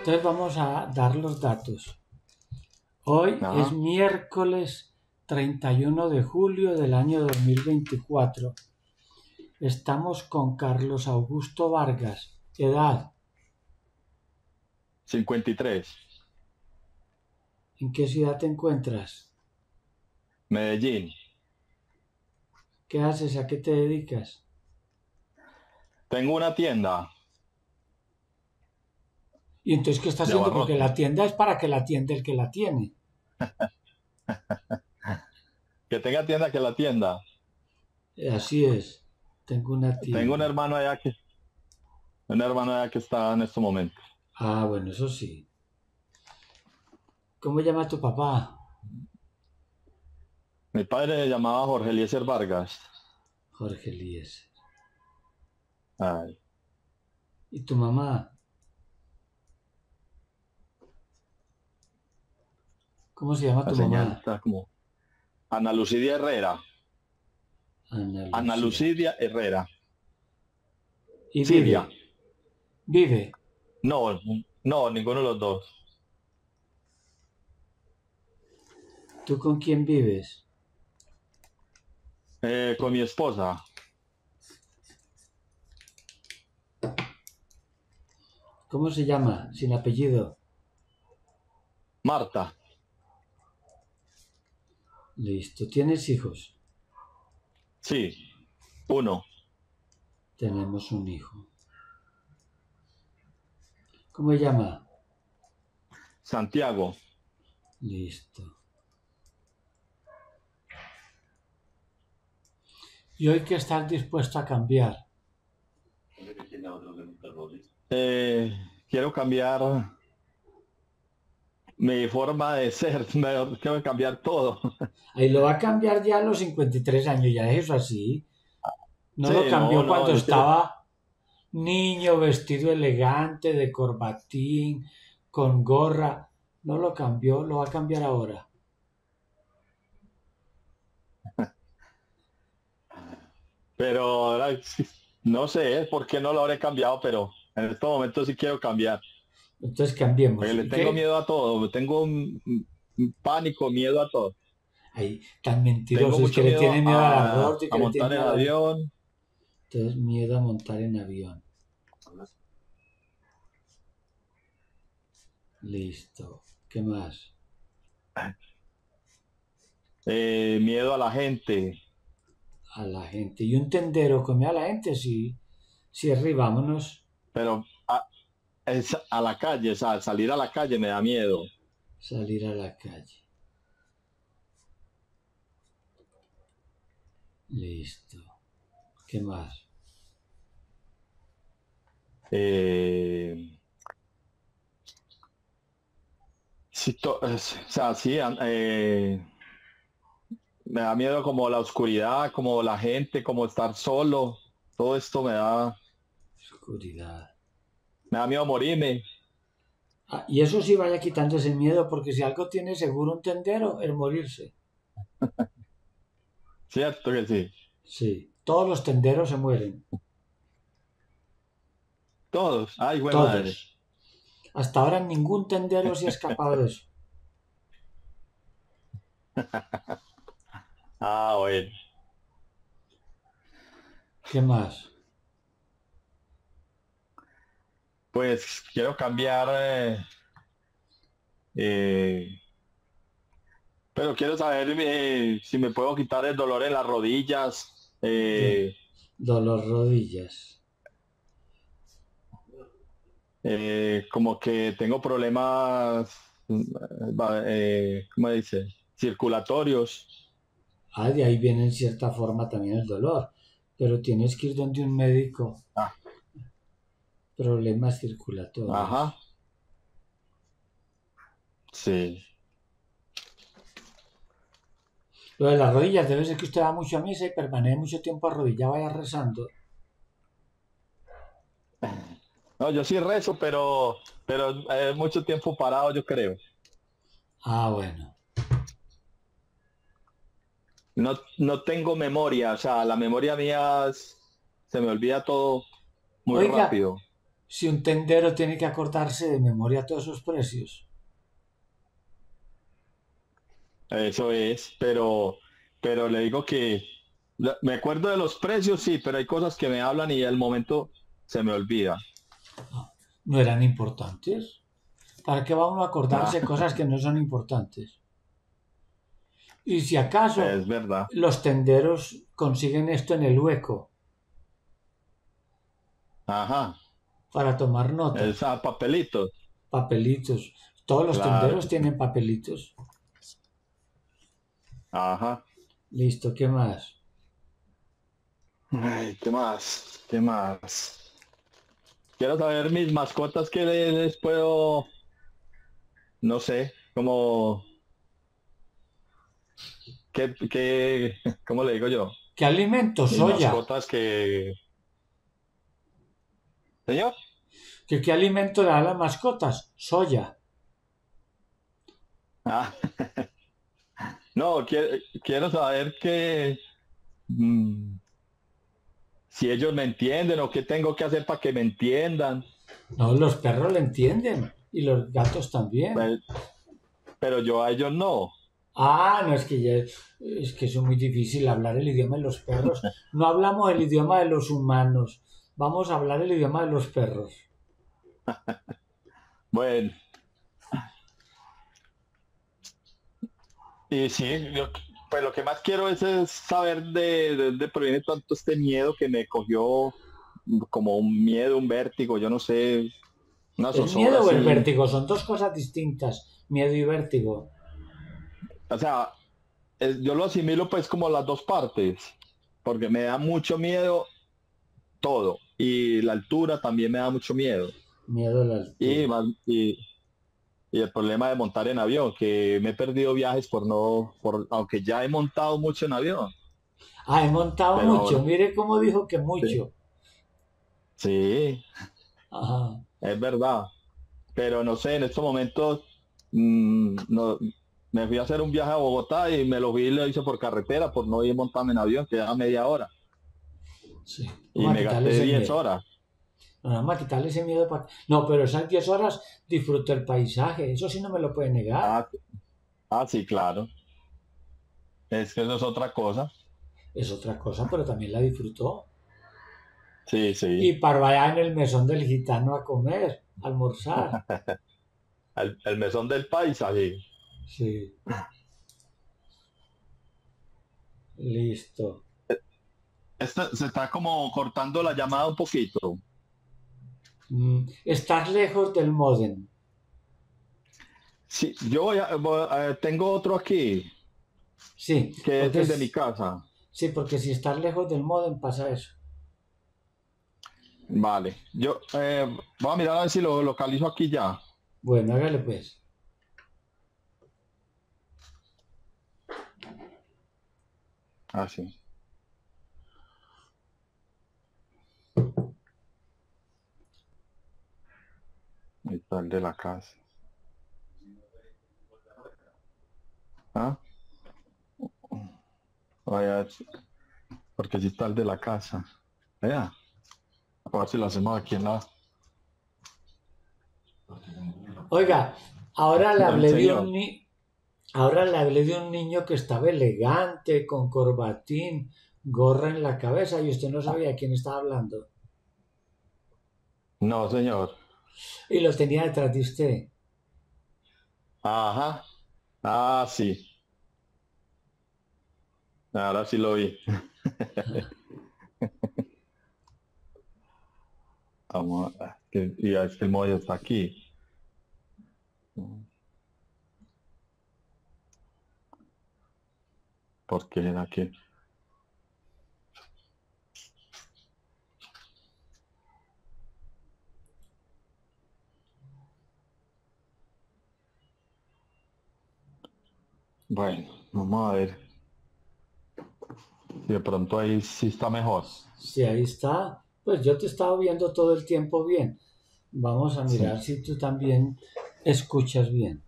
Entonces vamos a dar los datos. Hoy es Ajá. miércoles 31 de julio del año 2024. Estamos con Carlos Augusto Vargas. Edad, 53. ¿en qué ciudad te encuentras? Medellín. ¿Qué haces? ¿A qué te dedicas? Tengo una tienda ¿Y entonces qué está de haciendo? Porque la abarrotes. tienda es para que la atienda el que la tiene. Que tenga tienda que la tienda. Así es. Tengo una Tengo tienda. un hermano allá que está en estos momentos. Ah, bueno, eso sí. ¿Cómo llama tu papá? Mi padre se llamaba Jorge Eliezer Vargas. Jorge Elías. Ay, ¿Y tu mamá? ¿Cómo se llama la tu señal mamá? está como Ana Lucidia Herrera. Ana Ana Lucía. Lucidia Herrera. Y Siria. vive. Vive. No, no, ninguno de los dos. ¿Tú con quién vives? Con mi esposa, ¿Cómo se llama? Sin apellido. Marta. Listo. ¿Tienes hijos? Sí, uno. Tenemos un hijo. ¿Cómo se llama? Santiago. Listo. ¿Y hoy qué estás dispuesto a cambiar? Quiero cambiar mi forma de ser. Quiero cambiar todo. Ahí lo va a cambiar ya a los 53 años. Ya es eso así. No lo Sí, no, cambió no, cuando yo quiero. estaba niño, vestido elegante, de corbatín, con gorra. No lo cambió, lo va a cambiar ahora. Pero ahora sí, no sé por qué no lo habré cambiado, pero en este momento sí quiero cambiar. Entonces cambiemos. Porque le ¿Y tengo qué? miedo a todo, tengo un pánico, miedo a todo. Ahí, tan Tengo mentiroso. Es que mucho le miedo tiene miedo al arroz y a que le tiene montar en miedo a la... avión, Entonces, miedo a montar en avión. Listo. ¿Qué más? miedo a la gente, A la gente. Y un tendero come a la gente, sí. Sí, vámonos. pero es a la calle, o sea, salir a la calle me da miedo. Salir a la calle. Listo. ¿Qué más? Eh, o sea, sí, me da miedo como la oscuridad, como la gente, como estar solo. Todo esto Oscuridad. me da miedo morirme. Ah, y eso sí vaya quitando ese miedo, porque si algo tiene seguro un tendero, es morirse. Cierto que sí. Sí. Todos los tenderos se mueren. Todos. Ay, güey madre. Todos. Hasta ahora ningún tendero se ha escapado de eso. Ah, bueno. ¿Qué más? Pues quiero cambiar, eh, pero quiero saber si me puedo quitar el dolor en las rodillas. Do- dolor rodillas. Como que tengo problemas, ¿cómo dice? Circulatorios. Ah, de ahí viene en cierta forma también el dolor. Pero tienes que ir donde un médico. Ah, Problemas circulatorios. ajá, sí. Lo de las rodillas, debe ser que usted va mucho a misa y permanece mucho tiempo arrodillado, vaya rezando. No, yo sí rezo, pero mucho tiempo parado, yo creo. Ah, bueno. No, no tengo memoria, o sea, la memoria mía se me olvida todo muy Oiga, rápido. si un tendero tiene que acordarse de memoria todos esos precios. Eso es, pero le digo que me acuerdo de los precios, sí, pero hay cosas que me hablan y al momento se me olvida. ¿No eran importantes? ¿Para qué va uno a acordarse de Ah, cosas que no son importantes? Y si acaso es verdad. los tenderos consiguen esto en el hueco Ajá, para tomar nota, es a papelitos. papelitos. Todos los Claro tenderos que sí. tienen papelitos. Ajá. Listo, ¿qué más? Ay, ¿qué más? ¿Qué más? Quiero saber mis mascotas que les puedo, no sé, como, ¿cómo le digo yo? ¿Qué alimento? Mis Soya. mascotas que, señor. ¿Qué alimento le da a las mascotas? Soya. Ah, no, quiero saber que si ellos me entienden o qué tengo que hacer para que me entiendan. No, los perros le entienden y los gatos también. Pues, pero yo a ellos no. Ah, no, es que es muy difícil hablar el idioma de los perros. No hablamos el idioma de los humanos. Vamos a hablar el idioma de los perros. Bueno, y sí, pues lo que más quiero es saber de dónde proviene tanto este miedo que me cogió como un miedo, un vértigo, yo no sé, una ¿El zozobra miedo o el así. vértigo? Son dos cosas distintas. Miedo y vértigo. O sea, yo lo asimilo pues como las dos partes, porque me da mucho miedo todo y la altura también me da mucho miedo. Miedo a la Y, altura. más, y el problema de montar en avión, que me he perdido viajes por no, aunque ya he montado mucho en avión, Ah, he montado pero mucho. ahora Mire cómo dijo que sí, mucho. sí, Ajá. es verdad. Pero no sé, en estos momentos no, me fui a hacer un viaje a Bogotá y me lo vi y lo hice por carretera, por no ir montando en avión, que era media hora. Sí. Y Vamos a me quitarles gasté el 10 miedo. horas. No, vamos a quitarle ese miedo. No, pero esas 10 horas disfruto el paisaje. Eso sí no me lo puede negar. Ah, sí, claro. Es que eso es otra cosa. Es otra cosa, pero también la disfrutó. Sí, Y sí. para allá en el mesón del gitano a comer, a almorzar. El mesón del paisaje. Sí, listo. Se está como cortando la llamada un poquito. Estás lejos del módem. Sí, yo tengo otro aquí, Sí, que es porque el de mi casa. sí, porque si estás lejos del módem pasa eso. Vale. Yo voy a mirar a ver si lo localizo aquí ya. Bueno, hágale pues. Ah, sí. Ahí está el de la casa. ¿Ah? Vaya, porque si está el de la casa. Vea, a ver si lo hacemos aquí en la... Oiga, ahora le El hablé de señor. ahora le hablé de un niño que estaba elegante, con corbatín, gorra en la cabeza, y usted no sabía de quién estaba hablando. No, señor. Y lo tenía detrás de usted. Ajá. Ah, sí. Ahora sí lo vi. Vamos y es que el modelo está aquí. Porque era que... Bueno, vamos a ver si de pronto ahí sí está mejor. Si ahí está, pues yo te estaba viendo todo el tiempo bien. Vamos a Sí. mirar si tú también escuchas bien.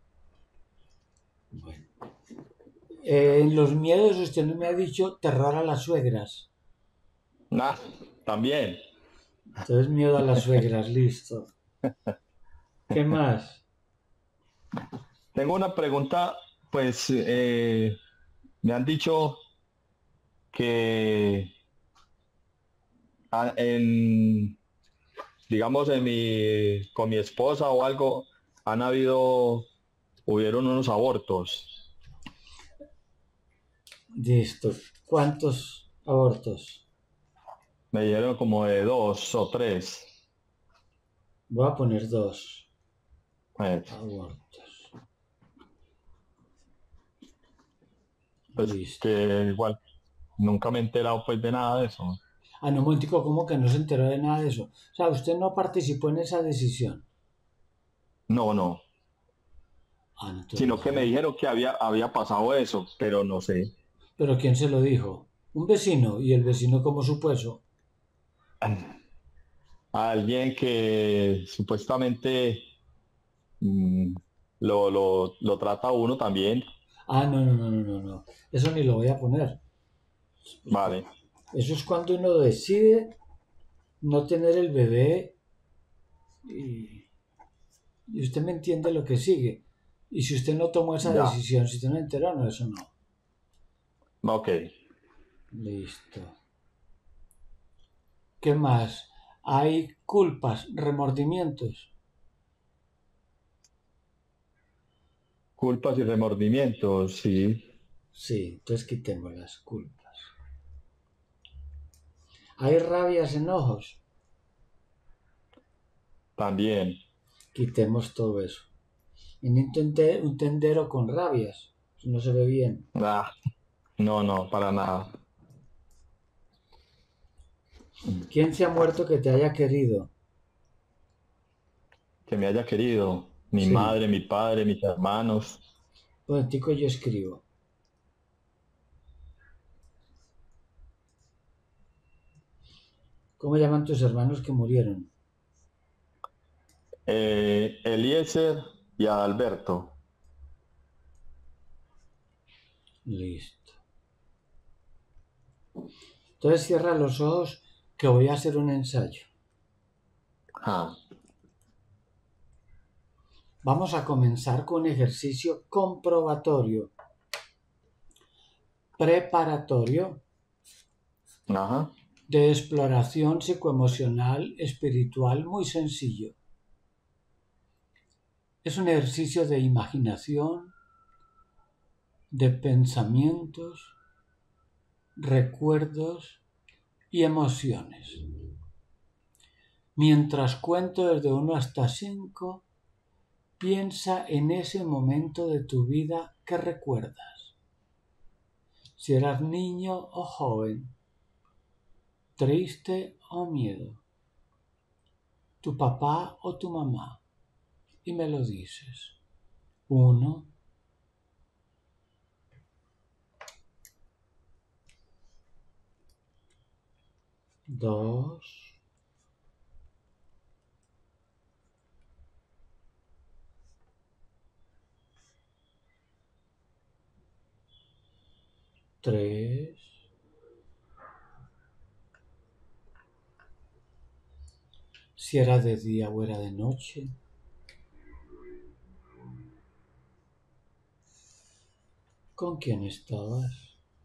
Bueno. En los miedos usted no me ha dicho terror a las suegras. Ah, también. Entonces miedo a las suegras, listo. ¿Qué más? Tengo una pregunta, pues me han dicho que en, digamos, con mi esposa o algo, hubieron unos abortos. Listo. ¿Cuántos abortos? Me dieron como de 2 o 3. Voy a poner 2 Pues, abortos. pues Listo. que igual nunca me he enterado pues de nada de eso. Ah, no, un momentico, ¿cómo que no se enteró de nada de eso? O sea, usted no participó en esa decisión. No, no. Ah, no, entonces Sino que me no. dijeron que había pasado eso, pero no sé. ¿Pero quién se lo dijo? Un vecino. ¿Y el vecino cómo supo eso? A alguien que supuestamente mm, lo trata a uno también. Ah, no, no, no, no, no, no. Eso ni lo voy a poner. Vale. Eso es cuando uno decide no tener el bebé y, y usted me entiende lo que sigue. Y si usted no tomó esa Ya. decisión, si usted no enteró, no, eso no. Ok. Listo. ¿Qué más? Hay culpas, remordimientos. Culpas y remordimientos, sí, Sí, entonces quitemos las culpas. Hay rabias, enojos. también. Quitemos todo eso. Un tendero con rabias. Eso no se ve bien. Ah, no, no, para nada. ¿Quién se ha muerto que te haya querido? Que me haya querido. Mi Sí. madre, mi padre, mis hermanos. Un momentico yo escribo. ¿Cómo llaman tus hermanos que murieron? Eliezer y Adalberto. Listo. Entonces cierra los ojos que voy a hacer un ensayo. Ah, Vamos a comenzar con un ejercicio comprobatorio, preparatorio, ajá. de exploración psicoemocional espiritual muy sencillo. Es un ejercicio de imaginación, de pensamientos, recuerdos y emociones. Mientras cuento desde 1 hasta 5, piensa en ese momento de tu vida que recuerdas. Si eras niño o joven, triste o miedo, tu papá o tu mamá, y me lo dices. 1, 2, 3. Si era de día o era de noche. ¿Con quién estabas?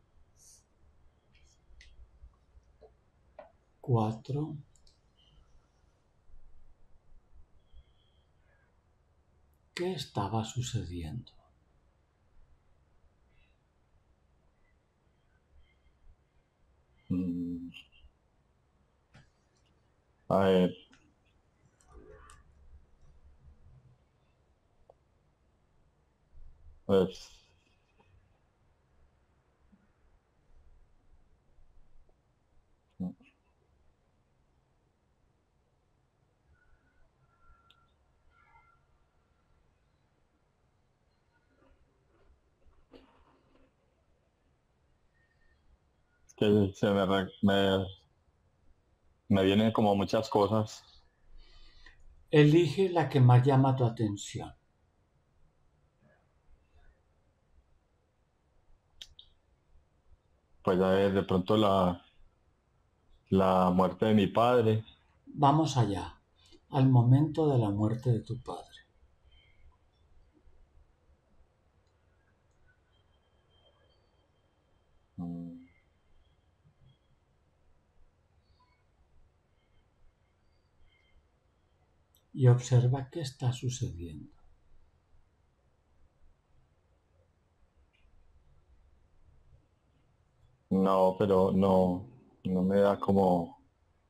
4. ¿Qué estaba sucediendo? Mm, a ver, pues, que me vienen como muchas cosas. Elige la que más llama tu atención. Pues a ver, de pronto la muerte de mi padre. Vamos allá, al momento de la muerte de tu padre. Mm. Y observa qué está sucediendo. No, pero no me da como...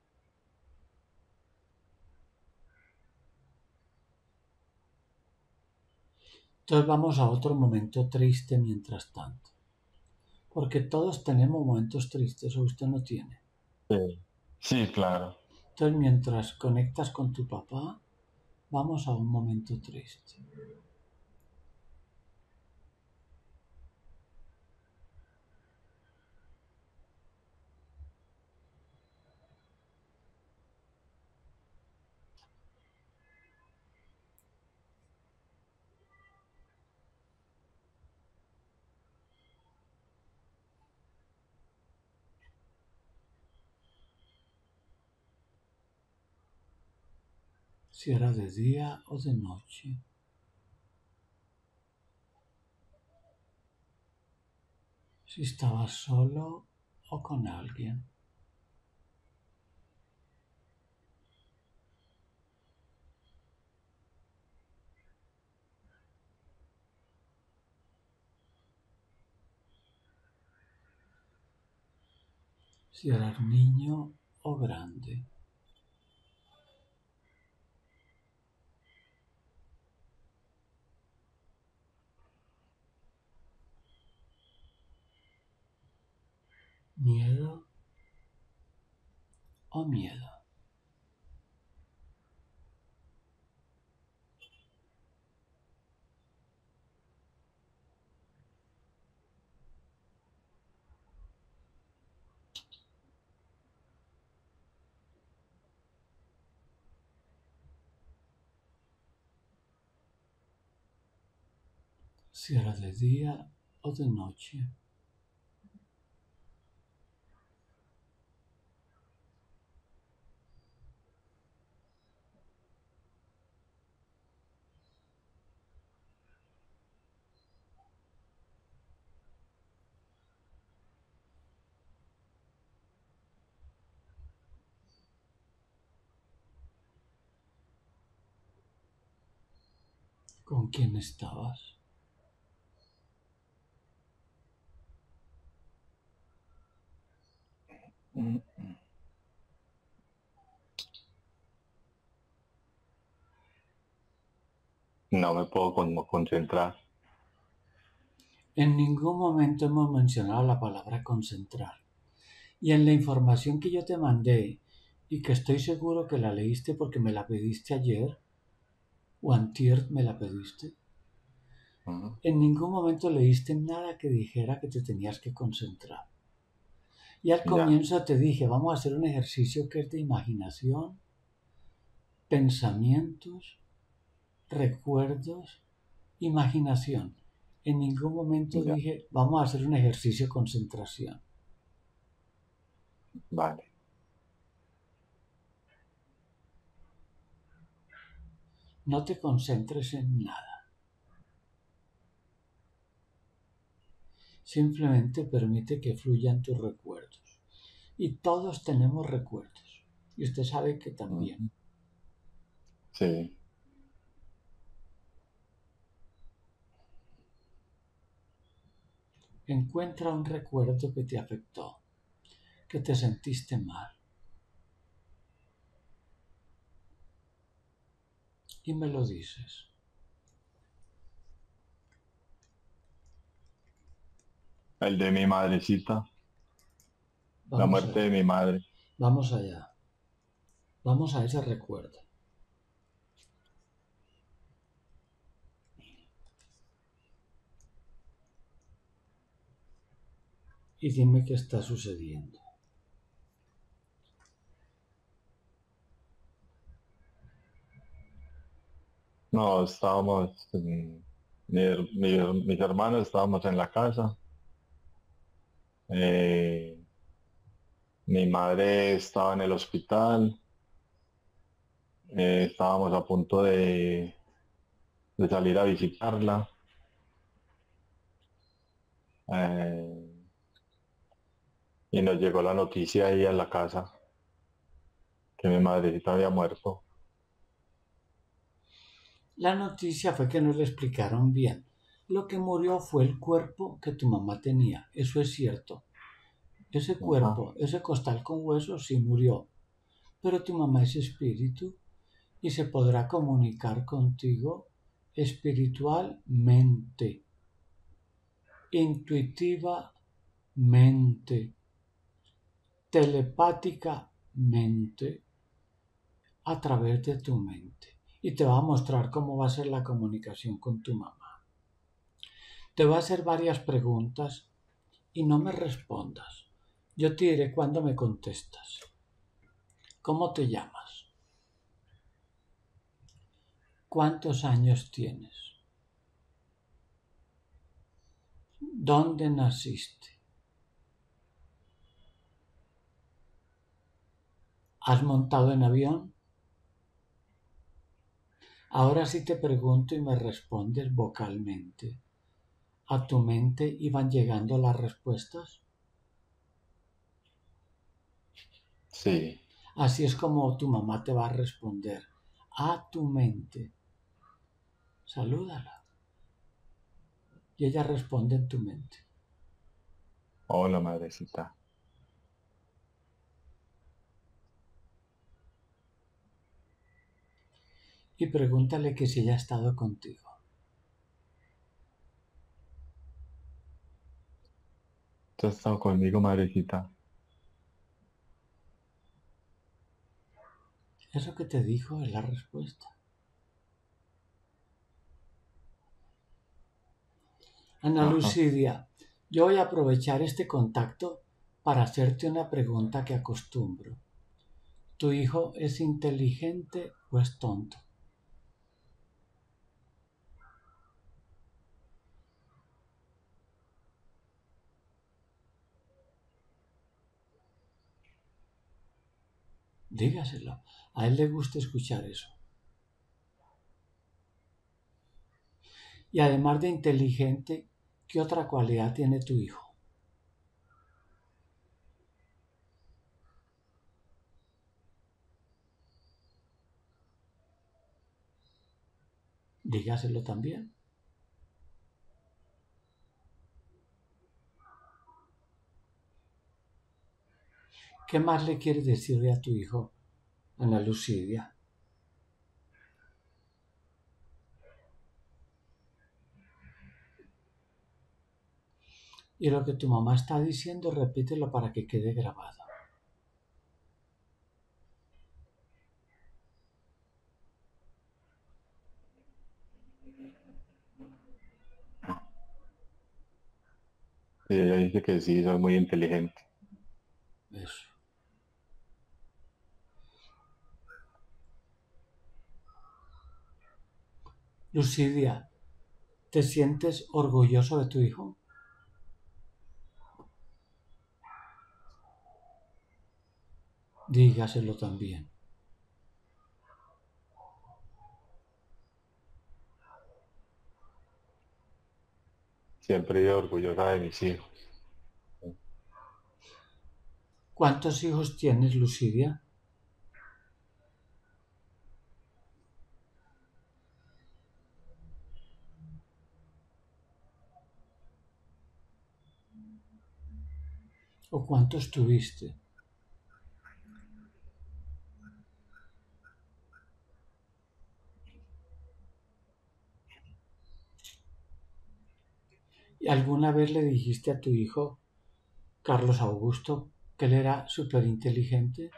Entonces vamos a otro momento triste mientras tanto. Porque todos tenemos momentos tristes, o usted no tiene. Sí, sí, claro. Entonces mientras conectas con tu papá, vamos a un momento triste. Si era de día o de noche. Si estabas solo o con alguien. Si eras niño o grande. Miedo o miedo. Si era de día o de noche. ¿Con quién estabas? Mm. No me puedo concentrar. En ningún momento hemos mencionado la palabra concentrar. Y en la información que yo te mandé, y que estoy seguro que la leíste porque me la pediste ayer, o antier me la pediste, Ujú. en ningún momento leíste nada que dijera que te tenías que concentrar. Y al Ya, comienzo te dije, vamos a hacer un ejercicio que es de imaginación, pensamientos, recuerdos, imaginación. En ningún momento ya, dije, vamos a hacer un ejercicio de concentración. vale. No te concentres en nada. Simplemente permite que fluyan tus recuerdos. Y todos tenemos recuerdos. Y usted sabe que también. Ujú. Sí, Encuentra un recuerdo que te afectó, que te sentiste mal. Y me lo dices. el de mi madrecita, la Vamos muerte de allá. mi madre. Vamos allá. Vamos a ese recuerdo. Y dime qué está sucediendo. No, estábamos, mis hermanos estábamos en la casa. eh, Mi madre estaba en el hospital. Estábamos a punto de salir a visitarla. eh, y nos llegó la noticia ahí a la casa que mi madrecita había muerto. La noticia fue que no le explicaron bien. Lo que murió fue el cuerpo que tu mamá tenía. Eso es cierto. Ese Ajá. cuerpo, ese costal con huesos sí murió. Pero tu mamá es espíritu y se podrá comunicar contigo espiritualmente, intuitivamente, telepáticamente, a través de tu mente. Y te va a mostrar cómo va a ser la comunicación con tu mamá. Te va a hacer varias preguntas y no me respondas. Yo te diré cuándo me contestas. ¿Cómo te llamas? ¿Cuántos años tienes? ¿Dónde naciste? ¿Has montado en avión? Ahora sí te pregunto y me respondes vocalmente. ¿A tu mente iban llegando las respuestas? Sí. Así es como tu mamá te va a responder. A tu mente. Salúdala. Y ella responde en tu mente. Hola, madrecita. Y pregúntale que si ella ha estado contigo. ¿Tú has estado conmigo, madrecita? Eso que te dijo es la respuesta. Ana Ajá. Lucidia, yo voy a aprovechar este contacto para hacerte una pregunta que acostumbro. ¿Tu hijo es inteligente o es tonto? Dígaselo. A él le gusta escuchar eso. Y además de inteligente, ¿qué otra cualidad tiene tu hijo? Dígaselo también. ¿Qué más le quieres decirle a tu hijo, Ana Lucidia? Y lo que tu mamá está diciendo, repítelo para que quede grabado. Y ella dice que sí, soy muy inteligente. Eso. Lucidia, ¿te sientes orgulloso de tu hijo? Dígaselo también. Siempre he ido orgullosa de mis hijos. ¿Cuántos hijos tienes, Lucidia? ¿O cuántos tuviste? ¿Y alguna vez le dijiste a tu hijo, Carlos Augusto, que él era súper inteligente?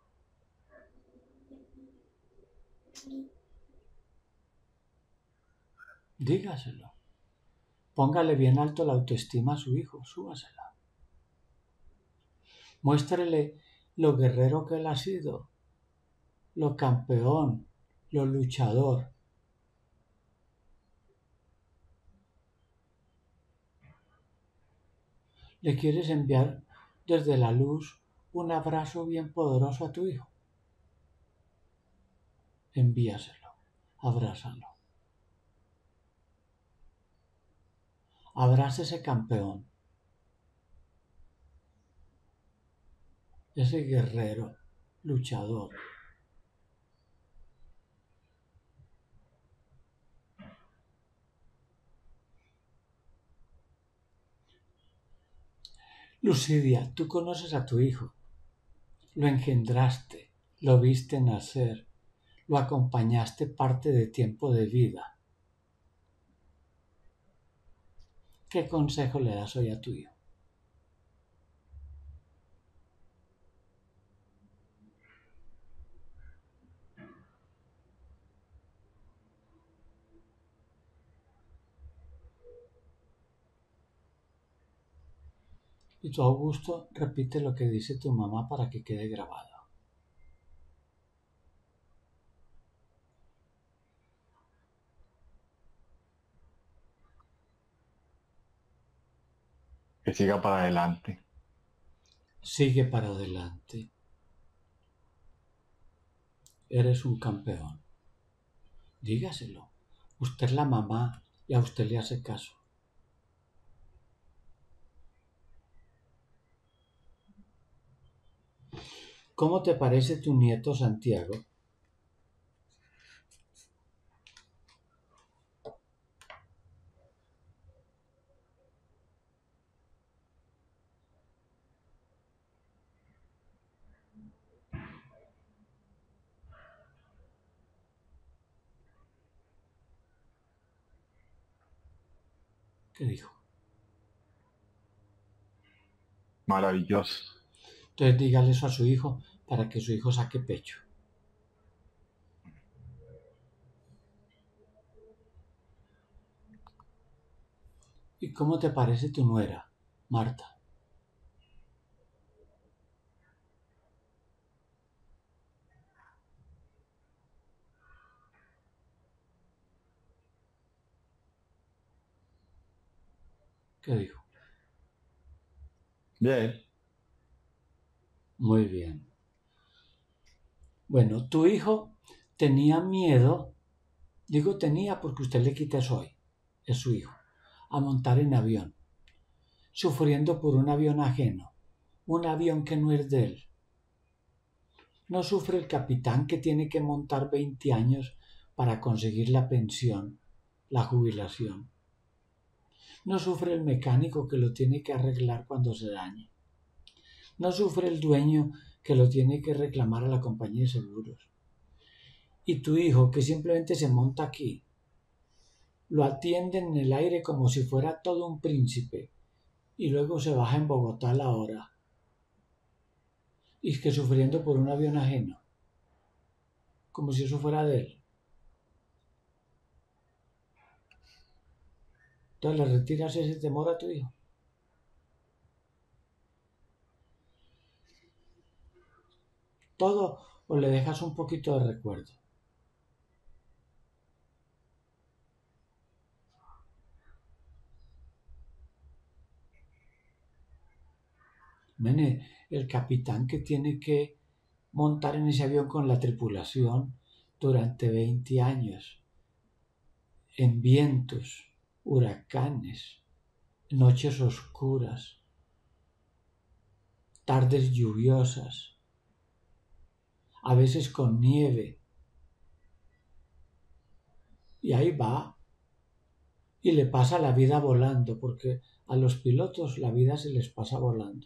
Dígaselo. Póngale bien alto la autoestima a su hijo, súbasela. Muéstrele lo guerrero que él ha sido, lo campeón, lo luchador. ¿Le quieres enviar desde la luz un abrazo bien poderoso a tu hijo? envíaselo, abrázalo. Abraza ese campeón, ese guerrero, luchador. Lucidia, tú conoces a tu hijo, lo engendraste, lo viste nacer, lo acompañaste parte de tiempo de vida. ¿Qué consejo le das hoy a tu hijo? Y tú, Augusto, repite lo que dice tu mamá para que quede grabado. Que siga para adelante. Sigue para adelante. Eres un campeón. Dígaselo. Usted es la mamá y a usted le hace caso. ¿Cómo te parece tu nieto Santiago? ¿Qué dijo? Maravilloso. Entonces dígale eso a su hijo para que su hijo saque pecho. ¿Y cómo te parece tu nuera, Marta? ¿Qué dijo? Bien. Muy bien. Bueno, tu hijo tenía miedo, digo tenía porque usted le quita eso hoy, es su hijo, a montar en avión, sufriendo por un avión ajeno, un avión que no es de él. No sufre el capitán que tiene que montar 20 años para conseguir la pensión, la jubilación. No sufre el mecánico que lo tiene que arreglar cuando se dañe. No sufre el dueño que lo tiene que reclamar a la compañía de seguros. Y tu hijo que simplemente se monta aquí, lo atiende en el aire como si fuera todo un príncipe y luego se baja en Bogotá a la hora. Y es que sufriendo por un avión ajeno, como si eso fuera de él. Entonces le retiras ese temor a tu hijo. Todo o le dejas un poquito de recuerdo. Mene, el capitán que tiene que montar en ese avión con la tripulación durante 20 años, en vientos, huracanes, noches oscuras, tardes lluviosas, a veces con nieve, y ahí va, y le pasa la vida volando, porque a los pilotos la vida se les pasa volando.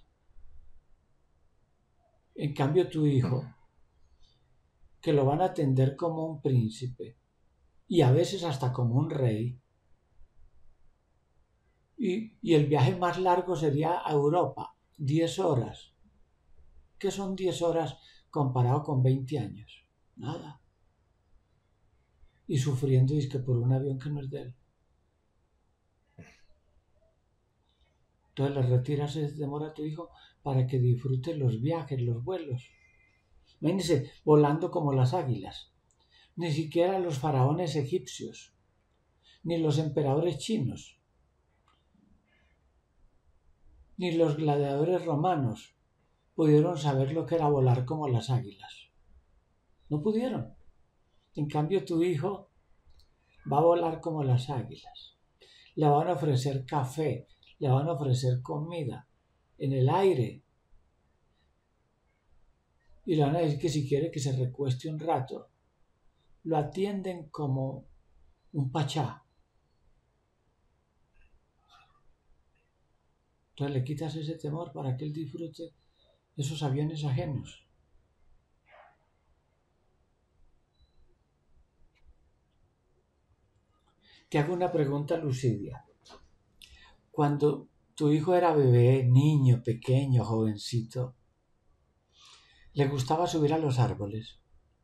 En cambio, tu hijo, que lo van a atender como un príncipe, y a veces hasta como un rey, y el viaje más largo sería a Europa, 10 horas. ¿Qué son 10 horas comparado con 20 años? Nada. Y sufriendo es que por un avión que no es de él. Entonces le retiras ese temor a tu hijo para que disfrute los viajes, los vuelos. Imagínense, volando como las águilas. Ni siquiera los faraones egipcios, ni los emperadores chinos, ni los gladiadores romanos pudieron saber lo que era volar como las águilas. No pudieron. En cambio, tu hijo va a volar como las águilas. Le van a ofrecer café, le van a ofrecer comida en el aire y le van a decir que si quiere que se recueste un rato. Lo atienden como un pachá. Entonces le quitas ese temor para que él disfrute esos aviones ajenos. Te hago una pregunta, Lucidia. Cuando tu hijo era bebé, niño, pequeño, jovencito, ¿le gustaba subir a los árboles?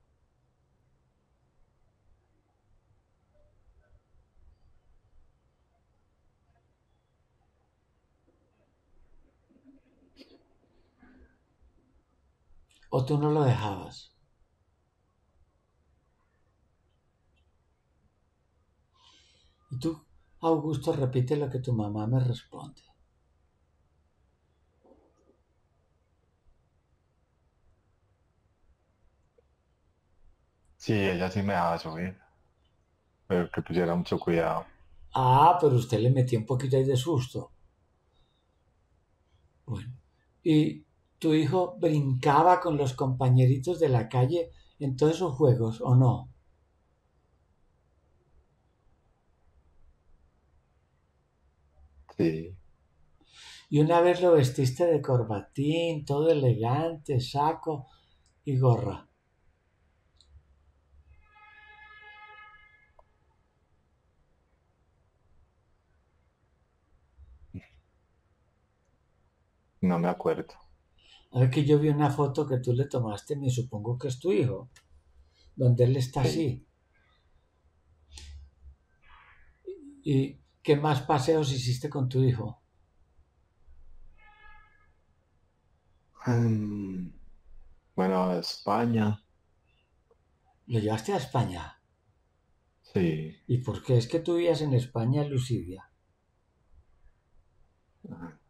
¿O tú no lo dejabas? Y tú, Augusto, repite lo que tu mamá me responde. Sí, ella sí me dejaba subir, pero que tuviera mucho cuidado. Ah, pero usted le metió un poquito ahí de susto. Bueno, ¿y tu hijo brincaba con los compañeritos de la calle en todos esos juegos o no? Sí, Y una vez lo vestiste de corbatín, todo elegante, saco y gorra. no me acuerdo. A ver que yo vi una foto que tú le tomaste, me supongo que es tu hijo, donde él está Sí. así. ¿Y qué más paseos hiciste con tu hijo? Mm, Bueno, a España, ¿Lo llevaste a España? sí. ¿Y por qué es que tú vivías en España, Lucidia? Ajá.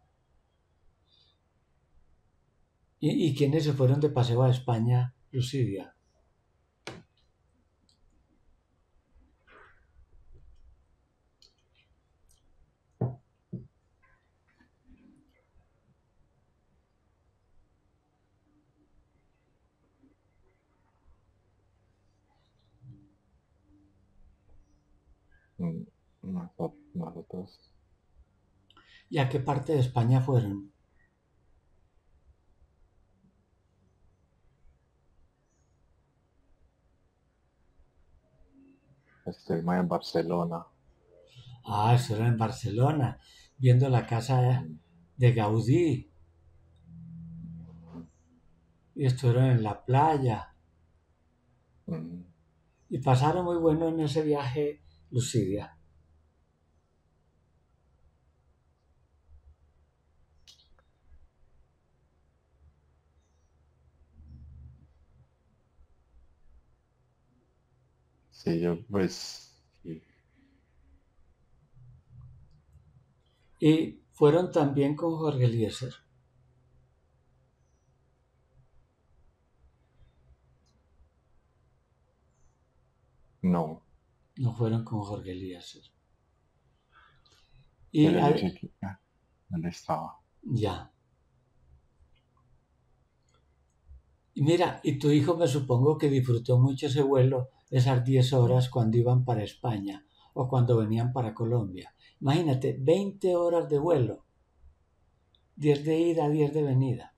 ¿Y quiénes se fueron de paseo a España, Lucidia? Mm, Nosotros, ¿Y a qué parte de España fueron? estuvimos en Barcelona. Ah, estuvieron en Barcelona, viendo la casa Mm, de Gaudí. Y estuvieron en la playa. mm. Y pasaron muy bueno en ese viaje, Lucidia. Sí, yo pues, sí. Y fueron también con Jorge Eliezer. No, No fueron con Jorge Eliezer. Y pero yo sé que, ¿dónde estaba? ya. Y mira, y tu hijo me supongo que disfrutó mucho ese vuelo, esas 10 Mm, horas cuando iban para España o cuando venían para Colombia. Imagínate, 20 horas de vuelo, 10 de ida, 10 de venida.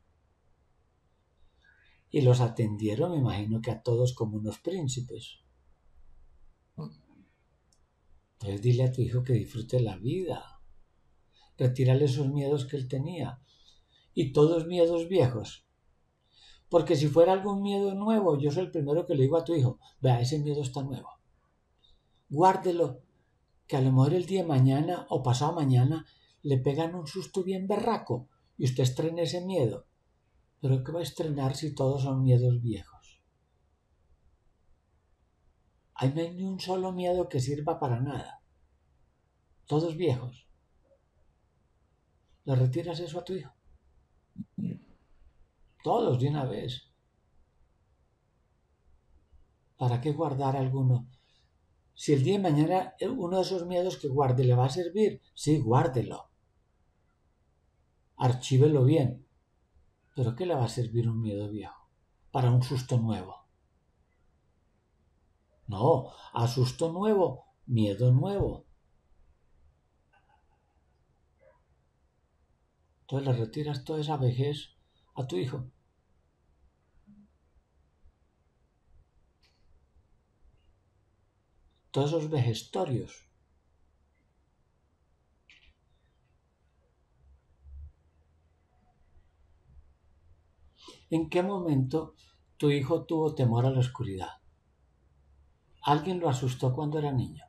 Y los atendieron, me imagino que a todos como unos príncipes. mm. Entonces dile a tu hijo que disfrute la vida. Retírale esos miedos que él tenía. Y todos miedos viejos. Porque si fuera algún miedo nuevo, yo soy el primero que le digo a tu hijo, vea, ese miedo está nuevo. Guárdelo, que a lo mejor el día de mañana o pasado mañana le pegan un susto bien berraco y usted estrena ese miedo. Pero ¿qué va a estrenar si todos son miedos viejos? Ahí no hay ni un solo miedo que sirva para nada. Todos viejos. ¿Le retiras eso a tu hijo? Todos de una vez. ¿Para qué guardar alguno? Si el día de mañana uno de esos miedos que guarde le va a servir, sí, guárdelo. Archívelo bien. ¿Pero qué le va a servir un miedo viejo? Para un susto nuevo. No, a susto nuevo, miedo nuevo. Entonces le retiras toda esa vejez a tu hijo. Todos esos vejestorios. ¿En qué momento tu hijo tuvo temor a la oscuridad? ¿Alguien lo asustó cuando era niño?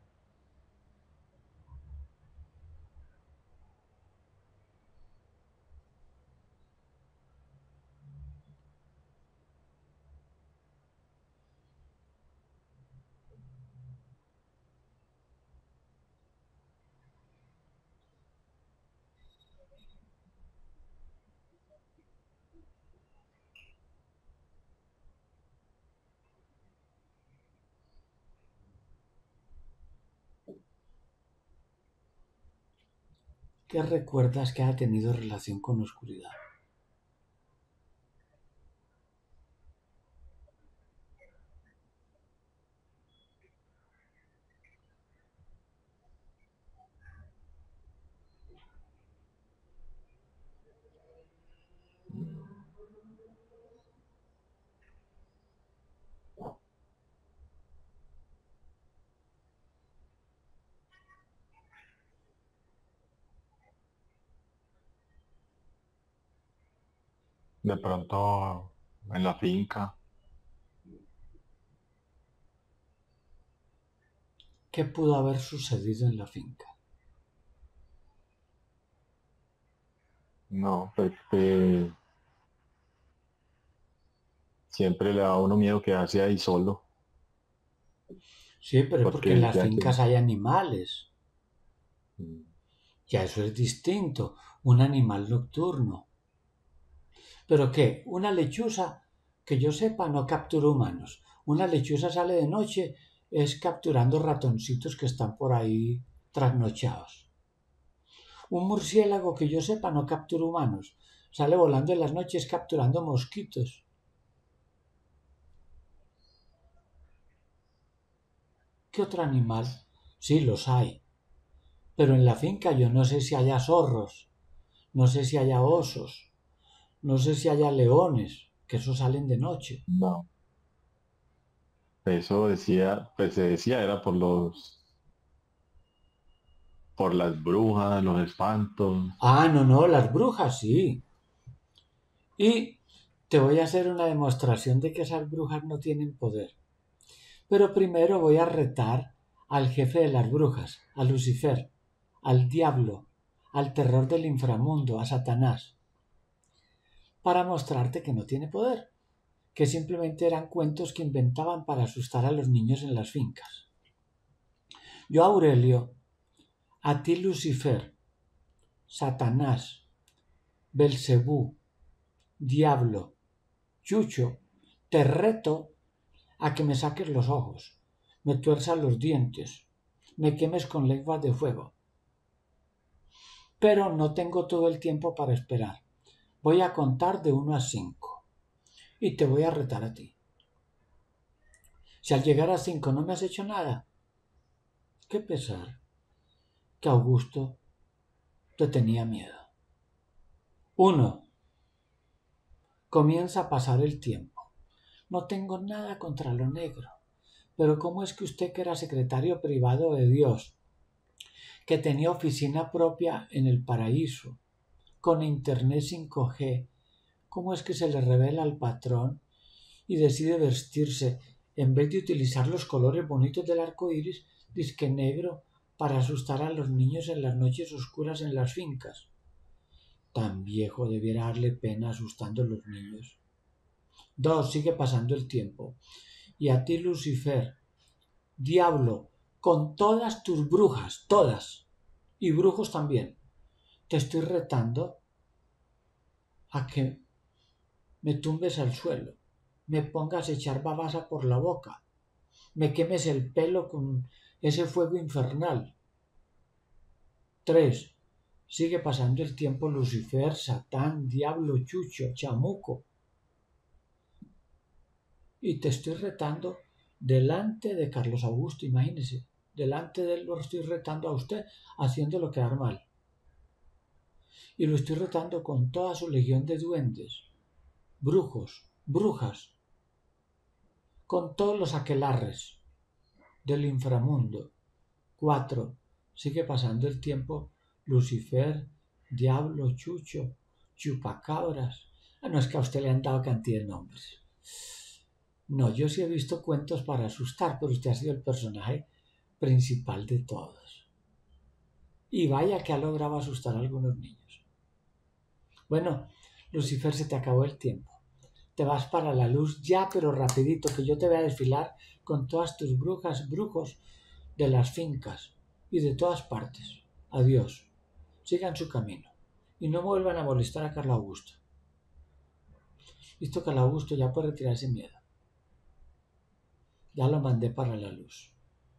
¿Qué recuerdas que ha tenido relación con la oscuridad? De pronto en la finca, ¿Qué pudo haber sucedido en la finca? no, pues siempre le da a uno miedo quedarse ahí solo, Sí, pero es porque en porque las ya que fincas hay animales. Ya eso es distinto. Un animal nocturno. ¿Pero qué? Una lechuza, que yo sepa, no captura humanos. Una lechuza sale de noche es capturando ratoncitos que están por ahí trasnochados. Un murciélago que yo sepa no captura humanos. Sale volando en las noches capturando mosquitos. ¿Qué otro animal? Sí, los hay. Pero en la finca yo no sé si haya zorros, no sé si haya osos, no sé si haya leones, que esos salen de noche. no, eso decía, pues se decía era por las brujas, los espantos. Ah, no, no, las brujas sí. Y te voy a hacer una demostración de que esas brujas no tienen poder. Pero primero voy a retar al jefe de las brujas, a Lucifer, al diablo, al terror del inframundo, a Satanás, para mostrarte que no tiene poder, que simplemente eran cuentos que inventaban para asustar a los niños en las fincas. Yo, Aurelio, a ti, Lucifer, Satanás, Belcebú, Diablo, Chucho, te reto a que me saques los ojos, me tuerzas los dientes, me quemes con lenguas de fuego. Pero no tengo todo el tiempo para esperar. Voy a contar de 1 a 5 y te voy a retar a ti. Si al llegar a 5 no me has hecho nada, qué pesar que Augusto te tenía miedo. 1. Comienza a pasar el tiempo. No tengo nada contra lo negro, pero ¿cómo es que usted, que era secretario privado de Dios, que tenía oficina propia en el paraíso, con internet 5G, cómo es que se le revela al patrón y decide vestirse, en vez de utilizar los colores bonitos del arco iris, disque negro, para asustar a los niños en las noches oscuras en las fincas? Tan viejo, debiera darle pena asustando a los niños. 2. Sigue pasando el tiempo. Y a ti, Lucifer, diablo, con todas tus brujas, todas, y brujos también, te estoy retando a que me tumbes al suelo, me pongas a echar babasa por la boca, me quemes el pelo con ese fuego infernal. 3. Sigue pasando el tiempo Lucifer, Satán, Diablo, Chucho, Chamuco. Y te estoy retando delante de Carlos Augusto, imagínese. Delante de él lo estoy retando a usted, haciéndolo quedar mal. Y lo estoy retando con toda su legión de duendes, brujos, brujas, con todos los aquelarres del inframundo. 4. Sigue pasando el tiempo Lucifer, Diablo, Chucho, Chupacabras. No, es que a usted le han dado cantidad de nombres. No, yo sí he visto cuentos para asustar, pero usted ha sido el personaje principal de todos. Y vaya que ha logrado asustar a algunos niños. Bueno, Lucifer, se te acabó el tiempo. Te vas para la luz ya, pero rapidito, que yo te voy a desfilar con todas tus brujas, brujos de las fincas y de todas partes. Adiós. Sigan su camino. Y no vuelvan a molestar a Carlos Augusto. Listo, Carlos Augusto, ya puede retirar ese miedo. Ya lo mandé para la luz.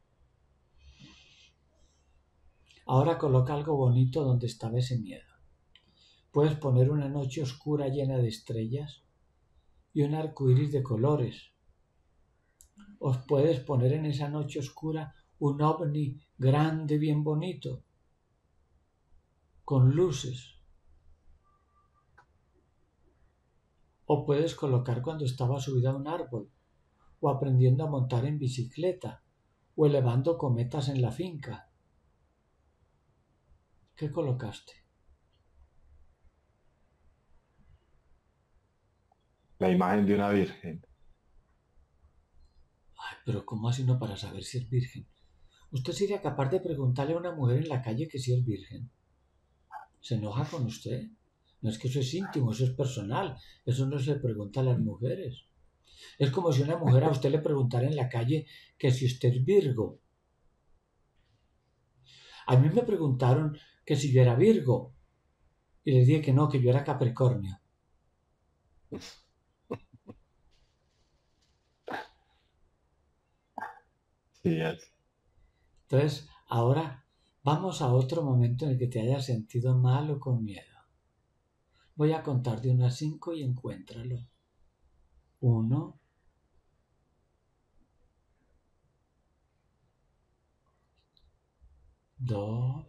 Ahora coloca algo bonito donde estaba ese miedo. Puedes poner una noche oscura llena de estrellas y un arco iris de colores. Os puedes poner en esa noche oscura un ovni grande, bien bonito, con luces. O puedes colocar cuando estaba subida a un árbol, o aprendiendo a montar en bicicleta, o elevando cometas en la finca. ¿Qué colocaste? La imagen de una virgen. Ay, pero ¿cómo así no para saber si es virgen? ¿Usted sería capaz de preguntarle a una mujer en la calle que si es virgen? ¿Se enoja con usted? No es que eso es íntimo, eso es personal. Eso no se le pregunta a las mujeres. Es como si una mujer a usted le preguntara en la calle que si usted es Virgo. A mí me preguntaron que si yo era Virgo y les dije que no, que yo era Capricornio. Sí, es. Entonces, ahora vamos a otro momento en el que te hayas sentido mal o con miedo. Voy a contar de 1 a 5 y encuéntralo. 1, 2,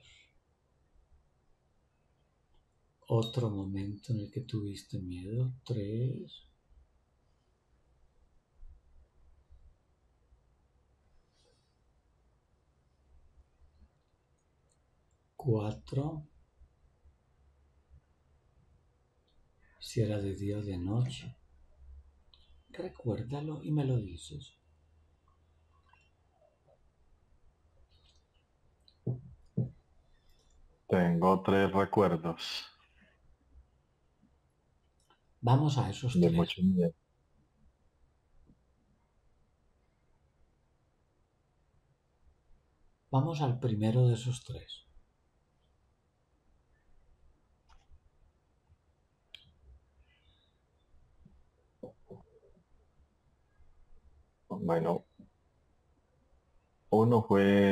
otro momento en el que tuviste miedo. 3, 4, si era de día o de noche. Recuérdalo y me lo dices. Tengo 3 recuerdos Vamos a esos de 3. mucho miedo. Vamos al primero de esos 3. Bueno, uno fue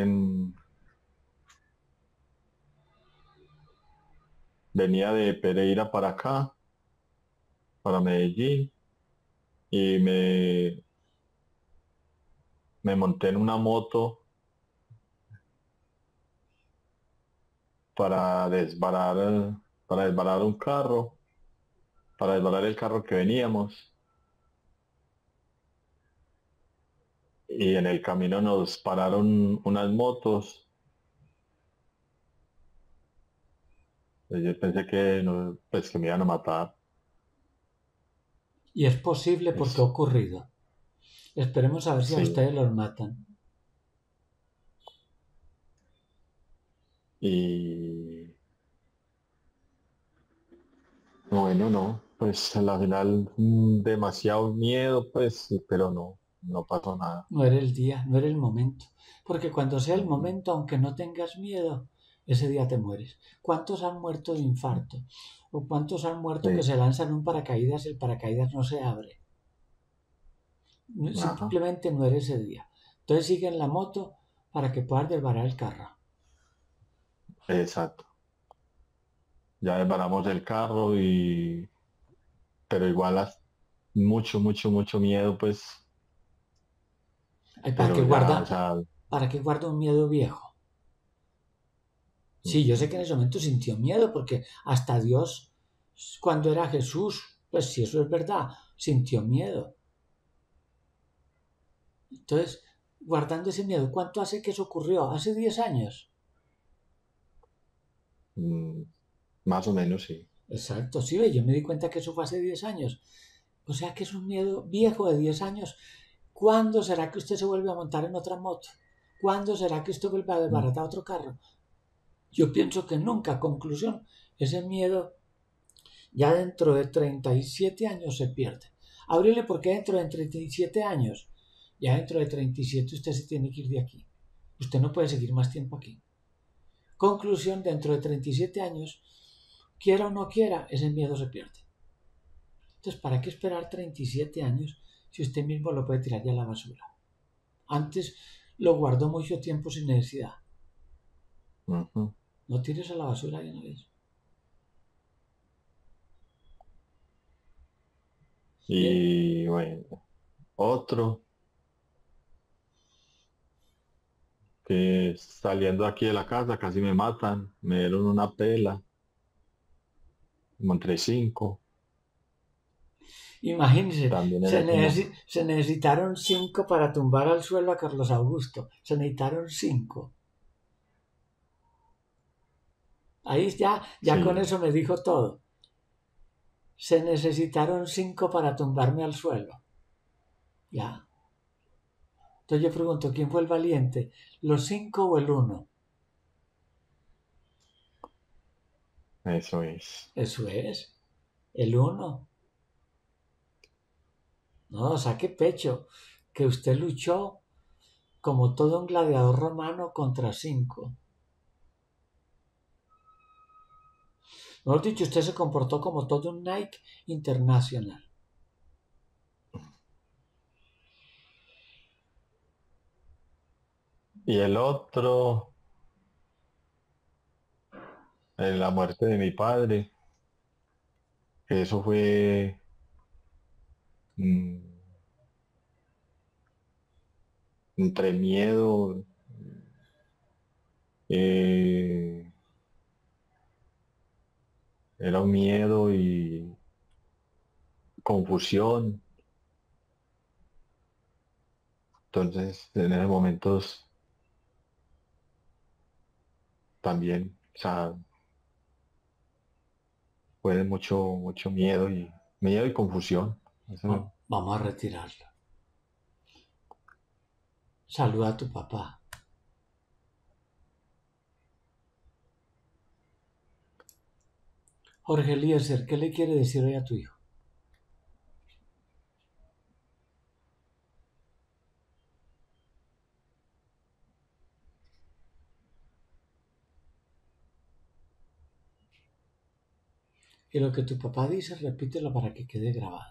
venía de Pereira para acá, para Medellín, y me monté en una moto para desbarar, para desbarar un carro, para desbarar el carro que veníamos. Y en el camino nos pararon unas motos. Yo pensé que, no, pues, que me iban a matar. Y es posible porque ha Pues, ocurrido. Esperemos a ver si a sí. ustedes los matan. Y bueno, no, pues a la final demasiado miedo, pues, sí, pero no, no pasó nada. No era el día, no era el momento. Porque cuando sea el Ujú. momento, aunque no tengas miedo, ese día te mueres. ¿Cuántos han muerto de infarto? ¿O cuántos han muerto que Sí, se lanzan un paracaídas y el paracaídas no se abre? ajá. Simplemente no era ese día. Entonces siguen la moto para que puedas desbarar el carro. Exacto. Ya desbaramos el carro y, pero igual mucho, mucho, mucho miedo, pues, Ay, pero ya, o sea, para qué guarda un miedo viejo? Sí, yo sé que en ese momento sintió miedo porque hasta Dios, cuando era Jesús, pues si eso es verdad, sintió miedo. Entonces, guardando ese miedo, ¿cuánto hace que eso ocurrió? ¿Hace 10 años? mm, más o menos sí. Exacto, sí, ve, yo me di cuenta que eso fue hace 10 años. O sea que es un miedo viejo de 10 años. ¿Cuándo será que usted se vuelve a montar en otra moto? ¿Cuándo será que usted vuelve a Mm, desbaratar otro carro? Yo pienso que nunca. Conclusión, ese miedo ya dentro de 37 años se pierde. Ábrele porque dentro de 37 años, ya dentro de 37 usted se tiene que ir de aquí. Usted no puede seguir más tiempo aquí. Conclusión, dentro de 37 años, quiera o no quiera, ese miedo se pierde. Entonces, ¿para qué esperar 37 años si usted mismo lo puede tirar ya a la basura? Antes lo guardó mucho tiempo sin necesidad. ujú. No tires a la basura de una vez. Bien. Y bueno, otro que saliendo aquí de la casa casi me matan, me dieron una pela, como entre cinco, Imagínense, también en ese momento. se necesitaron 5 para tumbar al suelo a Carlos Augusto. Se necesitaron 5. Ahí ya con Sí, eso me dijo todo. Se necesitaron 5 para tumbarme al suelo. Ya. Entonces yo pregunto, ¿quién fue el valiente? ¿Los 5 o el uno? eso es. Eso es, el uno. No, saque pecho, que usted luchó como todo un gladiador romano contra 5. Mejor dicho, usted se comportó como todo un Nike internacional. Y el otro, la muerte de mi padre, que eso fue mm, entre miedo, eh, era un miedo y confusión. Entonces, en esos momentos también, o sea, fue de mucho, mucho miedo y confusión. Eso, Vamos a retirarlo. Saluda a tu papá. Jorge Eliezer, ¿qué le quiere decir hoy a tu hijo? Y lo que tu papá dice, repítelo para que quede grabado.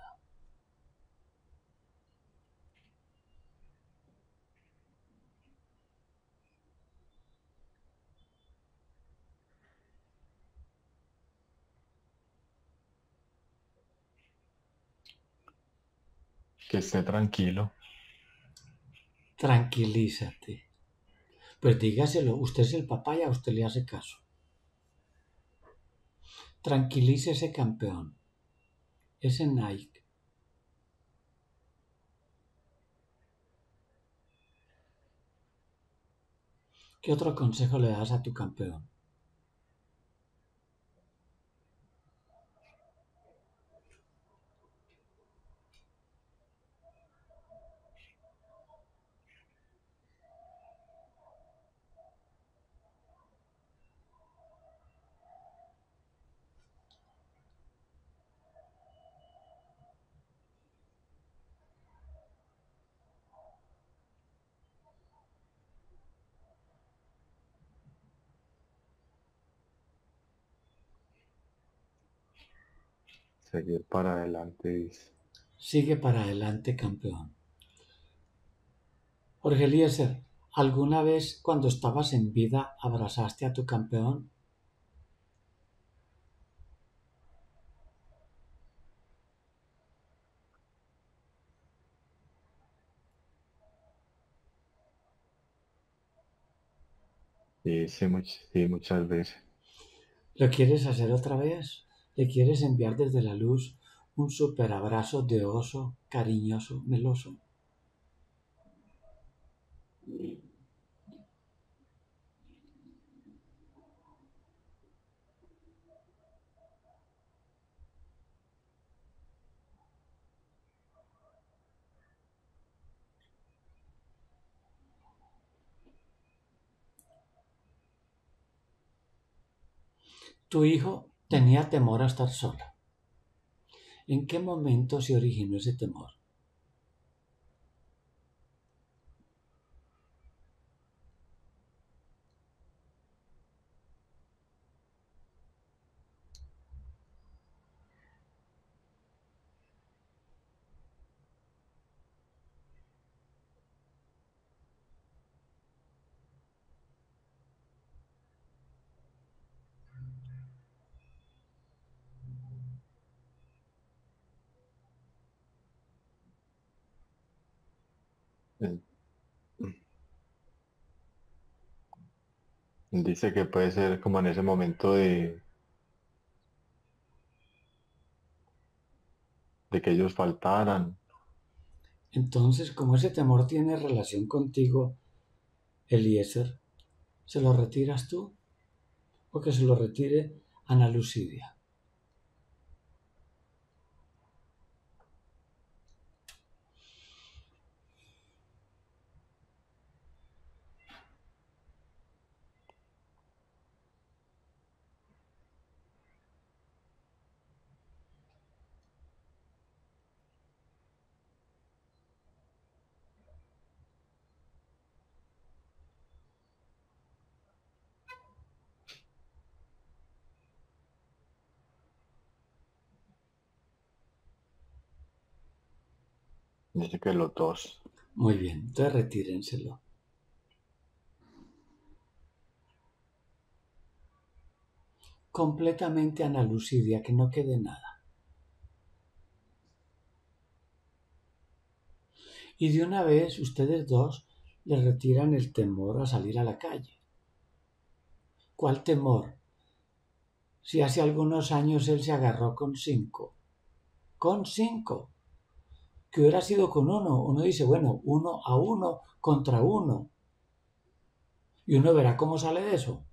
que esté tranquilo. Tranquilízate. Pues dígaselo, usted es el papá y a usted le hace caso. Tranquilícese, campeón. Ese Nike. ¿Qué otro consejo le das a tu campeón? Seguir para adelante, dice. Sigue para adelante, campeón. Jorge Eliezer, ¿alguna vez cuando estabas en vida abrazaste a tu campeón? Sí, sí, sí, muchas veces. ¿Lo quieres hacer otra vez? ¿Le quieres enviar desde la luz un super abrazo de oso, cariñoso, meloso? Tu hijo tenía temor a estar solo. ¿En qué momento se originó ese temor? Eh, Dice que puede ser como en ese momento de que ellos faltaran. Entonces, como ese temor tiene relación contigo, Eliezer, ¿se lo retiras tú o que se lo retire Ana Lucidia? Dice que los dos. Muy bien, entonces retírenselo. Completamente Ana Lucidia, que no quede nada. Y de una vez ustedes dos le retiran el temor a salir a la calle. ¿Cuál temor? Si hace algunos años él se agarró con 5. Con 5. Que hubiera sido con uno. Uno dice, bueno, 1-1 contra 1. Y uno verá cómo sale de eso.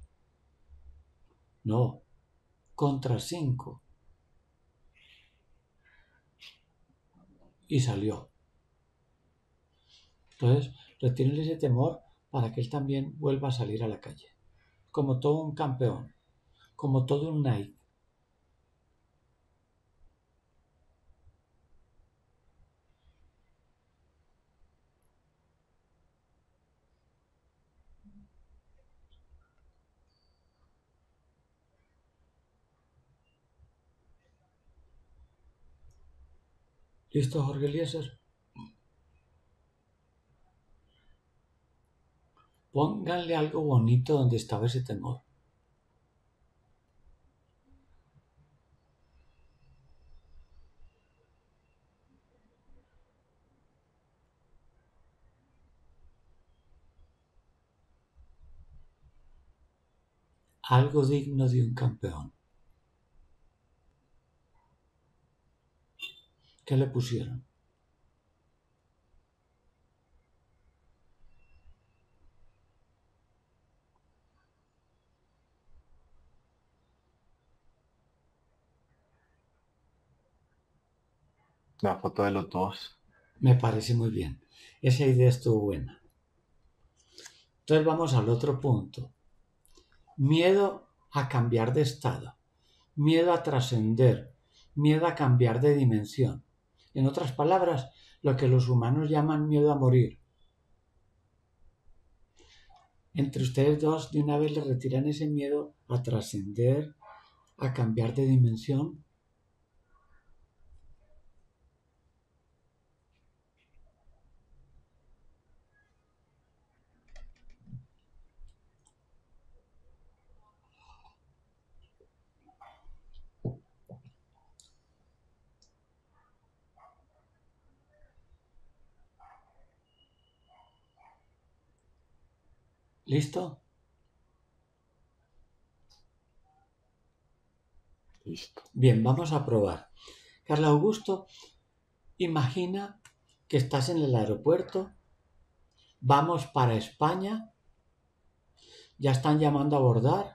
No, contra 5. Y salió. Entonces, retírenle ese temor para que él también vuelva a salir a la calle. Como todo un campeón. Como todo un Nike. ¿Listo, Jorge Eliezer? Pónganle algo bonito donde estaba ese temor. Algo digno de un campeón. ¿Qué le pusieron? La foto de los dos. Me parece muy bien. Esa idea estuvo buena. Entonces vamos al otro punto. Miedo a cambiar de estado. Miedo a trascender. Miedo a cambiar de dimensión. En otras palabras, lo que los humanos llaman miedo a morir. Entre ustedes dos de una vez le retiran ese miedo a trascender, a cambiar de dimensión. ¿Listo? Listo. Bien, vamos a probar. Carlos Augusto, imagina que estás en el aeropuerto, vamos para España, ya están llamando a abordar,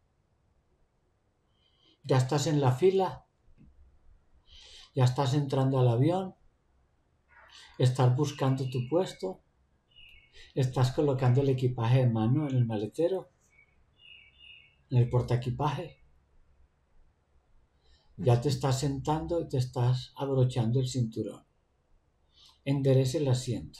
ya estás en la fila, ya estás entrando al avión, estás buscando tu puesto, estás colocando el equipaje de mano en el maletero, en el portaequipaje, ya te estás sentando y te estás abrochando el cinturón. Enderece el asiento.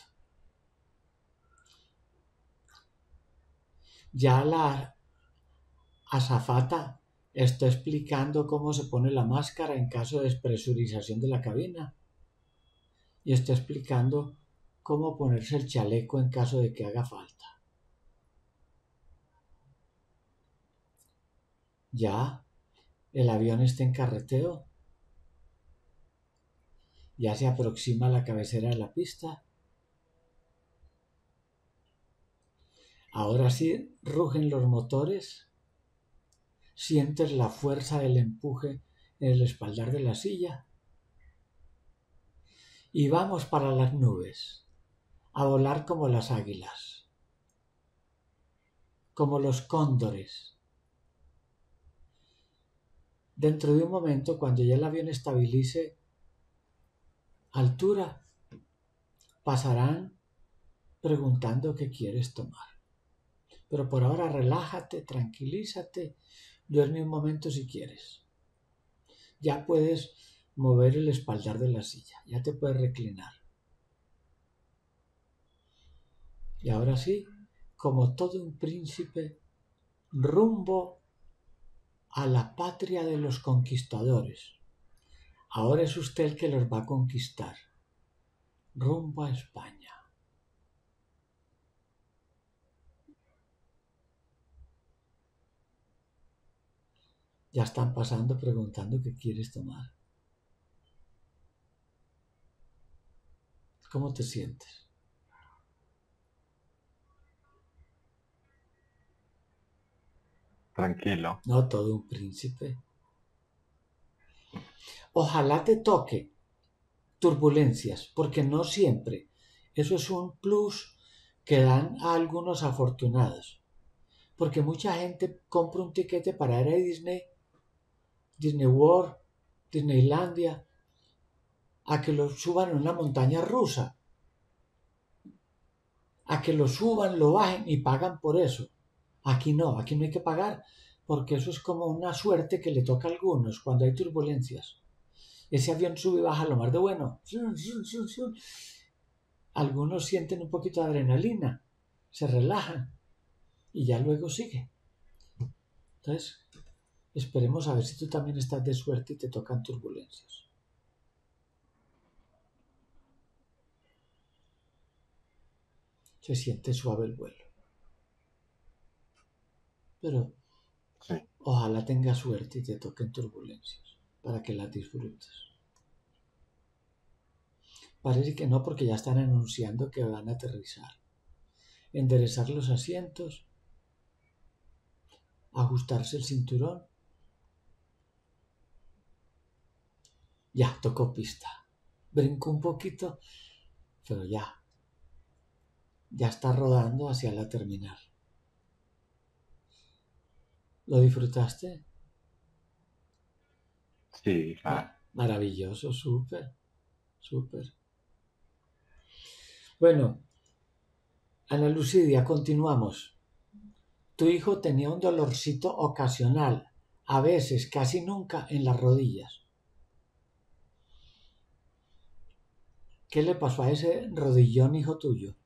Ya la azafata está explicando cómo se pone la máscara en caso de despresurización de la cabina y está explicando cómo ponerse el chaleco en caso de que haga falta. Ya el avión está en carreteo, ya se aproxima a la cabecera de la pista. Ahora sí rugen los motores, sientes la fuerza del empuje en el espaldar de la silla y vamos para las nubes, a volar como las águilas, como los cóndores. Dentro de un momento, cuando ya el avión estabilice altura, pasarán preguntando qué quieres tomar. Pero por ahora relájate, tranquilízate, duerme un momento si quieres. Ya puedes mover el espaldar de la silla, ya te puedes reclinar. Y ahora sí, como todo un príncipe, rumbo a la patria de los conquistadores. Ahora es usted el que los va a conquistar. Rumbo a España. Ya están pasando preguntando qué quieres tomar. ¿Cómo te sientes? Tranquilo. No todo un príncipe. Ojalá te toque turbulencias, porque no siempre. Eso es un plus que dan a algunos afortunados. Porque mucha gente compra un tiquete para ir a Disney, Disney World, Disneylandia, a que lo suban en una montaña rusa, a que lo suban, lo bajen y pagan por eso. Aquí no hay que pagar, porque eso es como una suerte que le toca a algunos cuando hay turbulencias. Ese avión sube y baja lo más de bueno. Algunos sienten un poquito de adrenalina, se relajan y ya luego sigue. Entonces, esperemos a ver si tú también estás de suerte y te tocan turbulencias. Se siente suave el vuelo. Pero Sí. ojalá tengas suerte y te toquen turbulencias para que las disfrutes. Parece que no, porque ya están anunciando que van a aterrizar. Enderezar los asientos, ajustarse el cinturón. Ya, tocó pista. Brincó un poquito, pero ya está rodando hacia la terminal. ¿Lo disfrutaste? Sí, claro. Maravilloso, súper, súper. Bueno, Ana Lucidia, continuamos. Tu hijo tenía un dolorcito ocasional, a veces, casi nunca, en las rodillas. ¿Qué le pasó a ese rodillón, hijo tuyo?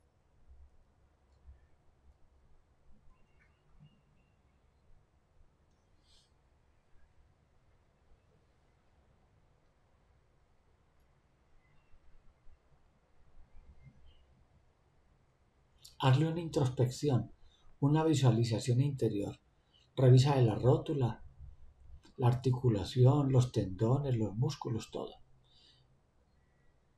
Hazle una introspección, una visualización interior. Revisa de la rótula, la articulación, los tendones, los músculos, todo.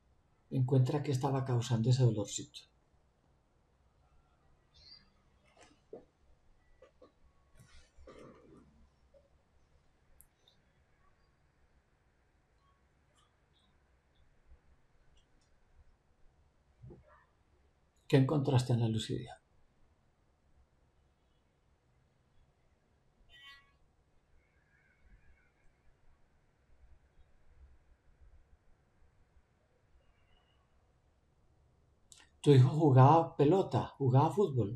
Encuentra qué estaba causando ese dolorcito. ¿Qué encontraste en la lucidez? Tu hijo jugaba pelota, jugaba fútbol.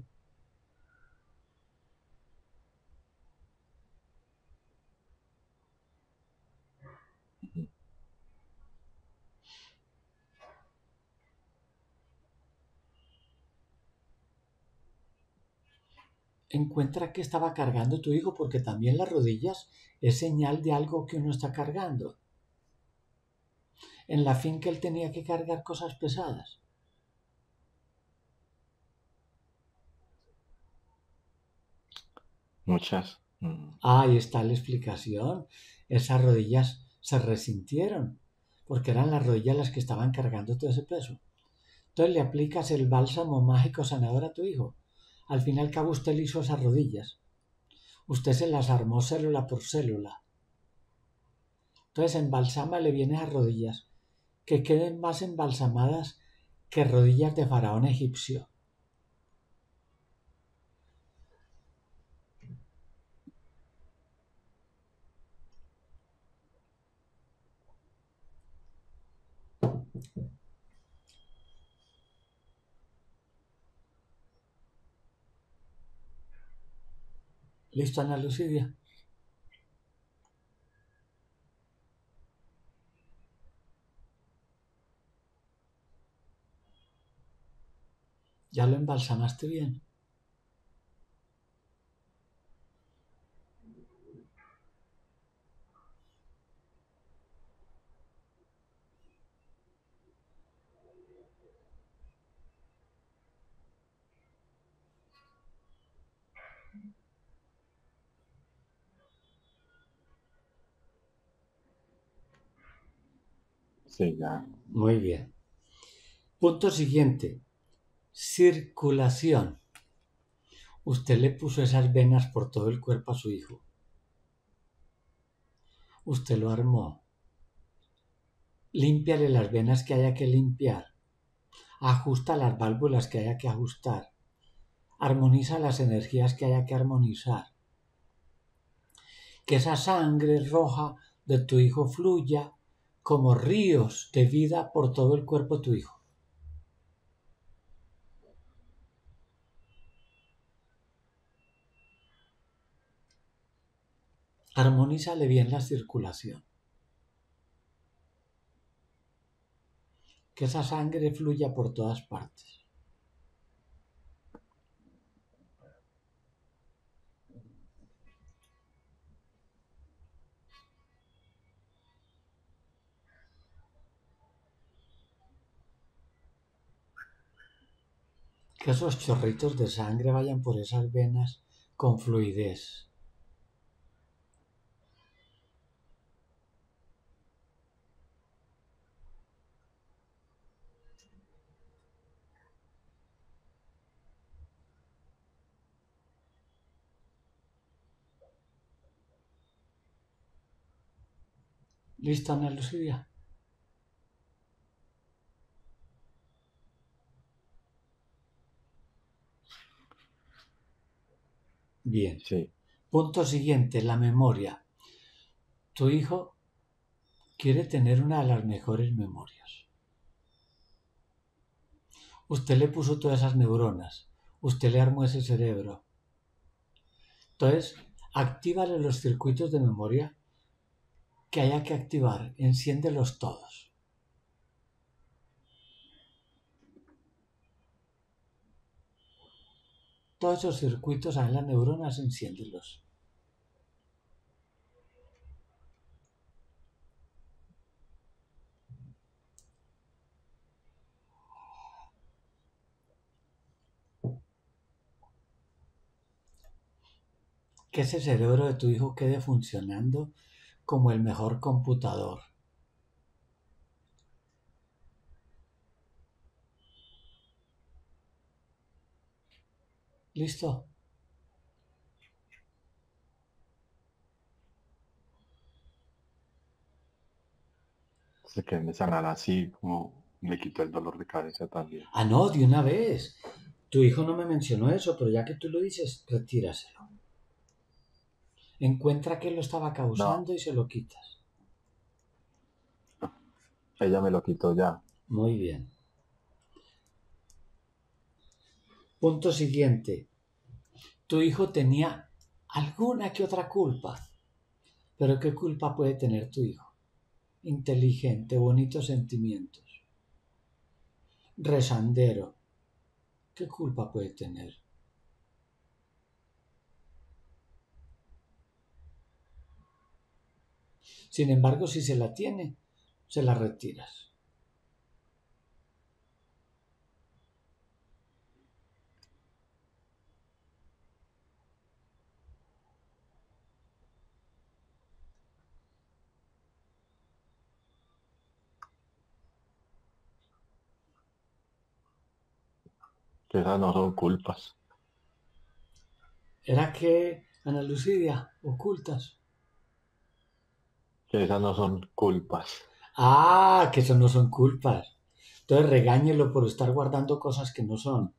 Encuentra que estaba cargando tu hijo porque también las rodillas es señal de algo que uno está cargando. En la finca él tenía que cargar cosas pesadas. Muchas. Ahí está la explicación. Esas rodillas se resintieron porque eran las rodillas las que estaban cargando todo ese peso. Entonces le aplicas el bálsamo mágico sanador a tu hijo. Al fin y al cabo usted le hizo esas rodillas. Usted se las armó célula por célula. Entonces embalsámale bien esas rodillas, que queden más embalsamadas que rodillas de faraón egipcio. ¿Listo, Ana Lucidia? ¿Ya lo embalsamaste bien? Sí, ya. Muy bien. Punto siguiente. Circulación. Usted le puso esas venas por todo el cuerpo a su hijo. Usted lo armó. Límpiale las venas que haya que limpiar. Ajusta las válvulas que haya que ajustar. Armoniza las energías que haya que armonizar. Que esa sangre roja de tu hijo fluya como ríos de vida por todo el cuerpo de tu hijo. Armonízale bien la circulación. Que esa sangre fluya por todas partes. Que esos chorritos de sangre vayan por esas venas con fluidez. ¿Listo, Ana Lucía? Bien. Sí. Punto siguiente, la memoria. Tu hijo quiere tener una de las mejores memorias. Usted le puso todas esas neuronas. Usted le armó ese cerebro. Entonces, actívale los circuitos de memoria que haya que activar. Enciéndelos todos. Todos esos circuitos en las neuronas, enciéndelos. Que ese cerebro de tu hijo quede funcionando como el mejor computador. ¿Listo? Se que me sanará así como Me quitó el dolor de cabeza también. Ah, no, de una vez. Tu hijo no me mencionó eso, pero ya que tú lo dices, retíraselo. Encuentra qué lo estaba No, causando y se lo quitas. ella me lo quitó ya. Muy bien. Punto siguiente. Tu hijo tenía alguna que otra culpa. Pero ¿qué culpa puede tener tu hijo? Inteligente, bonitos sentimientos. Rezandero. ¿Qué culpa puede tener? Sin embargo, si se la tiene, se la retiras. Que esas no son culpas. ¿Era que, Ana Lucidia, ocultas? Que esas no son culpas. Ah, que eso no son culpas. Entonces regáñelo por estar guardando cosas que no son.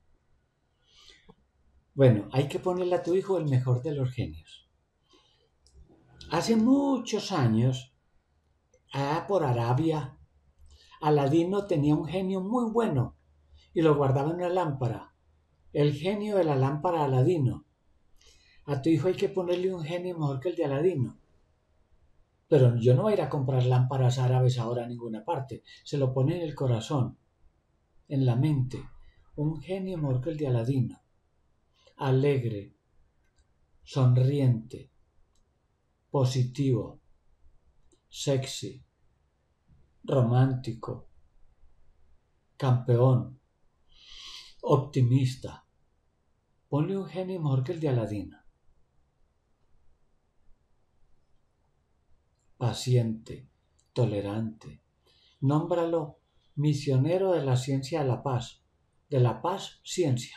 Bueno, hay que ponerle a tu hijo el mejor de los genios. Hace muchos años, allá por Arabia, Aladino tenía un genio muy bueno y lo guardaba en una lámpara. El genio de la lámpara Aladino. A tu hijo hay que ponerle un genio mejor que el de Aladino. Pero yo no voy a ir a comprar lámparas árabes ahora a ninguna parte. Se lo pone en el corazón, en la mente. Un genio mejor que el de Aladino. Alegre, sonriente, positivo, sexy, romántico, campeón, optimista. Ponle un genio mejor que el de Aladino. Paciente, tolerante. Nómbralo misionero de la ciencia de la paz. De la paz, ciencia.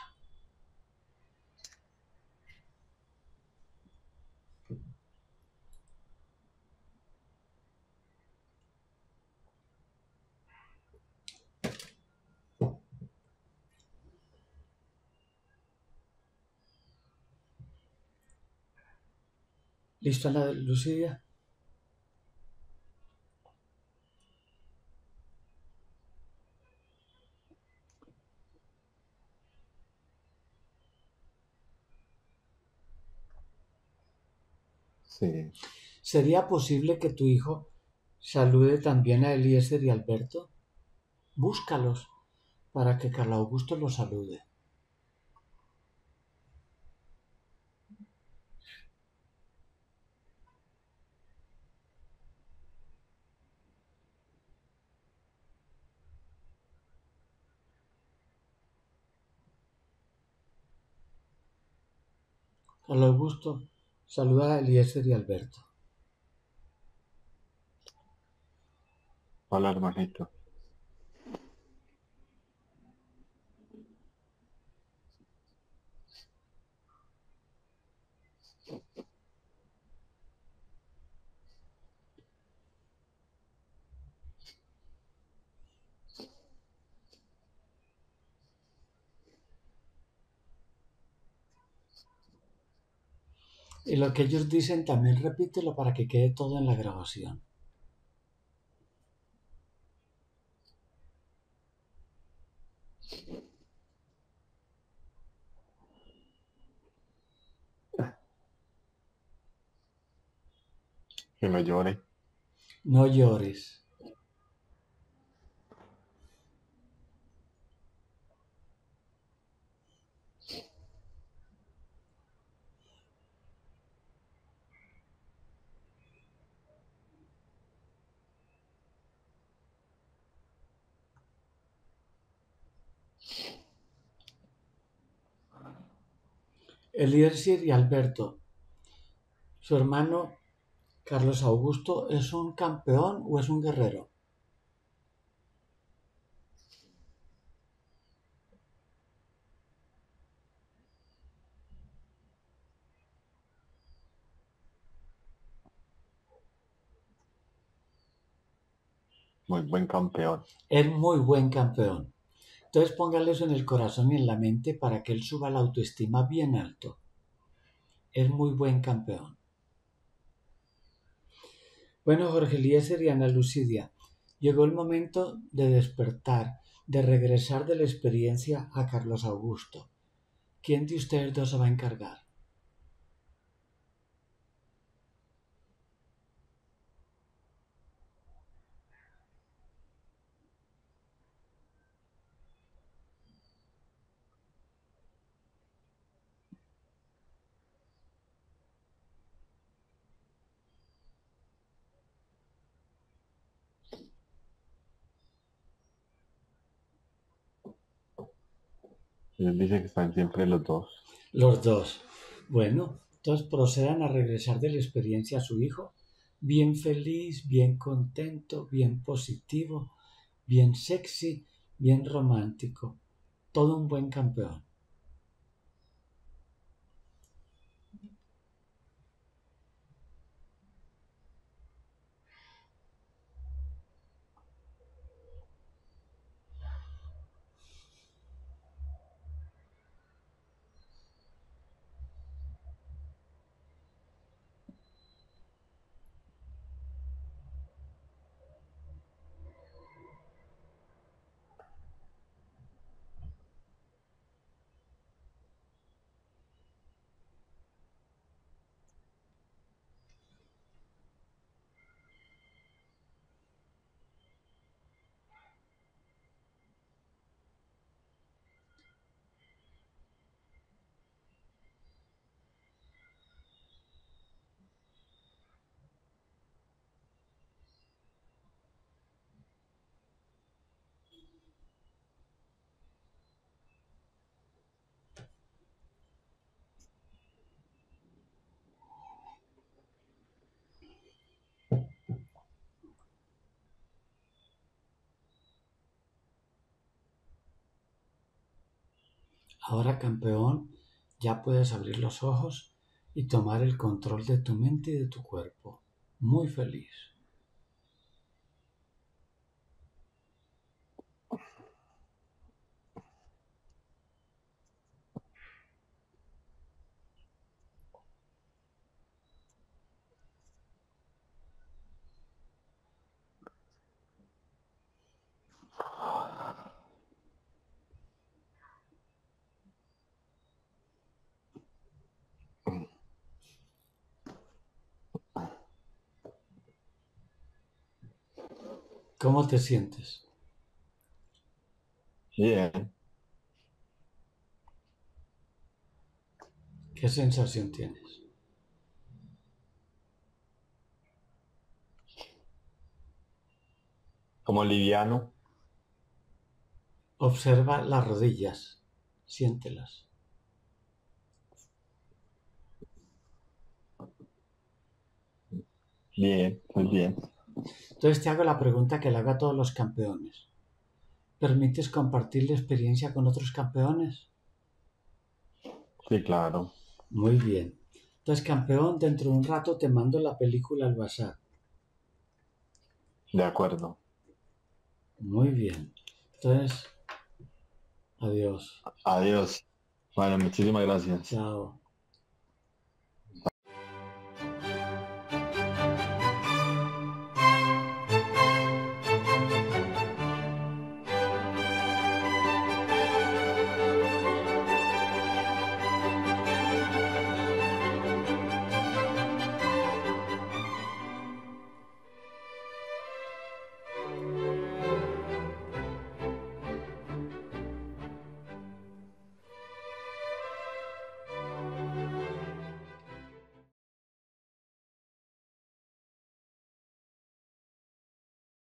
¿Listo, Ana Lucía? Sí. ¿Sería posible que tu hijo salude también a Eliezer y Alberto? Búscalos para que Carlos Augusto los salude. Carlos Augusto, saluda a Eliezer y Alberto. Hola, hermanito. Y lo que ellos dicen también repítelo para que quede todo en la grabación. Que no llore. No llores. Eliezer y Alberto, su hermano Carlos Augusto, ¿es un campeón o es un guerrero? Muy buen campeón. Es muy buen campeón. Entonces póngale eso en el corazón y en la mente para que él suba la autoestima bien alto. Es muy buen campeón. Bueno, Jorge Eliezer y Ana Lucidia, llegó el momento de despertar, de regresar de la experiencia a Carlos Augusto. ¿Quién de ustedes dos se va a encargar? Él dice que están siempre los dos. Los dos. Bueno, entonces procedan a regresar de la experiencia a su hijo, bien feliz, bien contento, bien positivo, bien sexy, bien romántico. Todo un buen campeón. Ahora, campeón, ya puedes abrir los ojos y tomar el control de tu mente y de tu cuerpo. Muy feliz. ¿Cómo te sientes? Bien. ¿Qué sensación tienes? Como liviano. Observa las rodillas. Siéntelas. Bien, muy bien. Entonces te hago la pregunta que le hago a todos los campeones. ¿Permites compartir la experiencia con otros campeones? Sí, claro. Muy bien. Entonces, campeón, dentro de un rato te mando la película al WhatsApp. De acuerdo. Muy bien. Entonces, adiós. Adiós. Bueno, muchísimas gracias. Chao.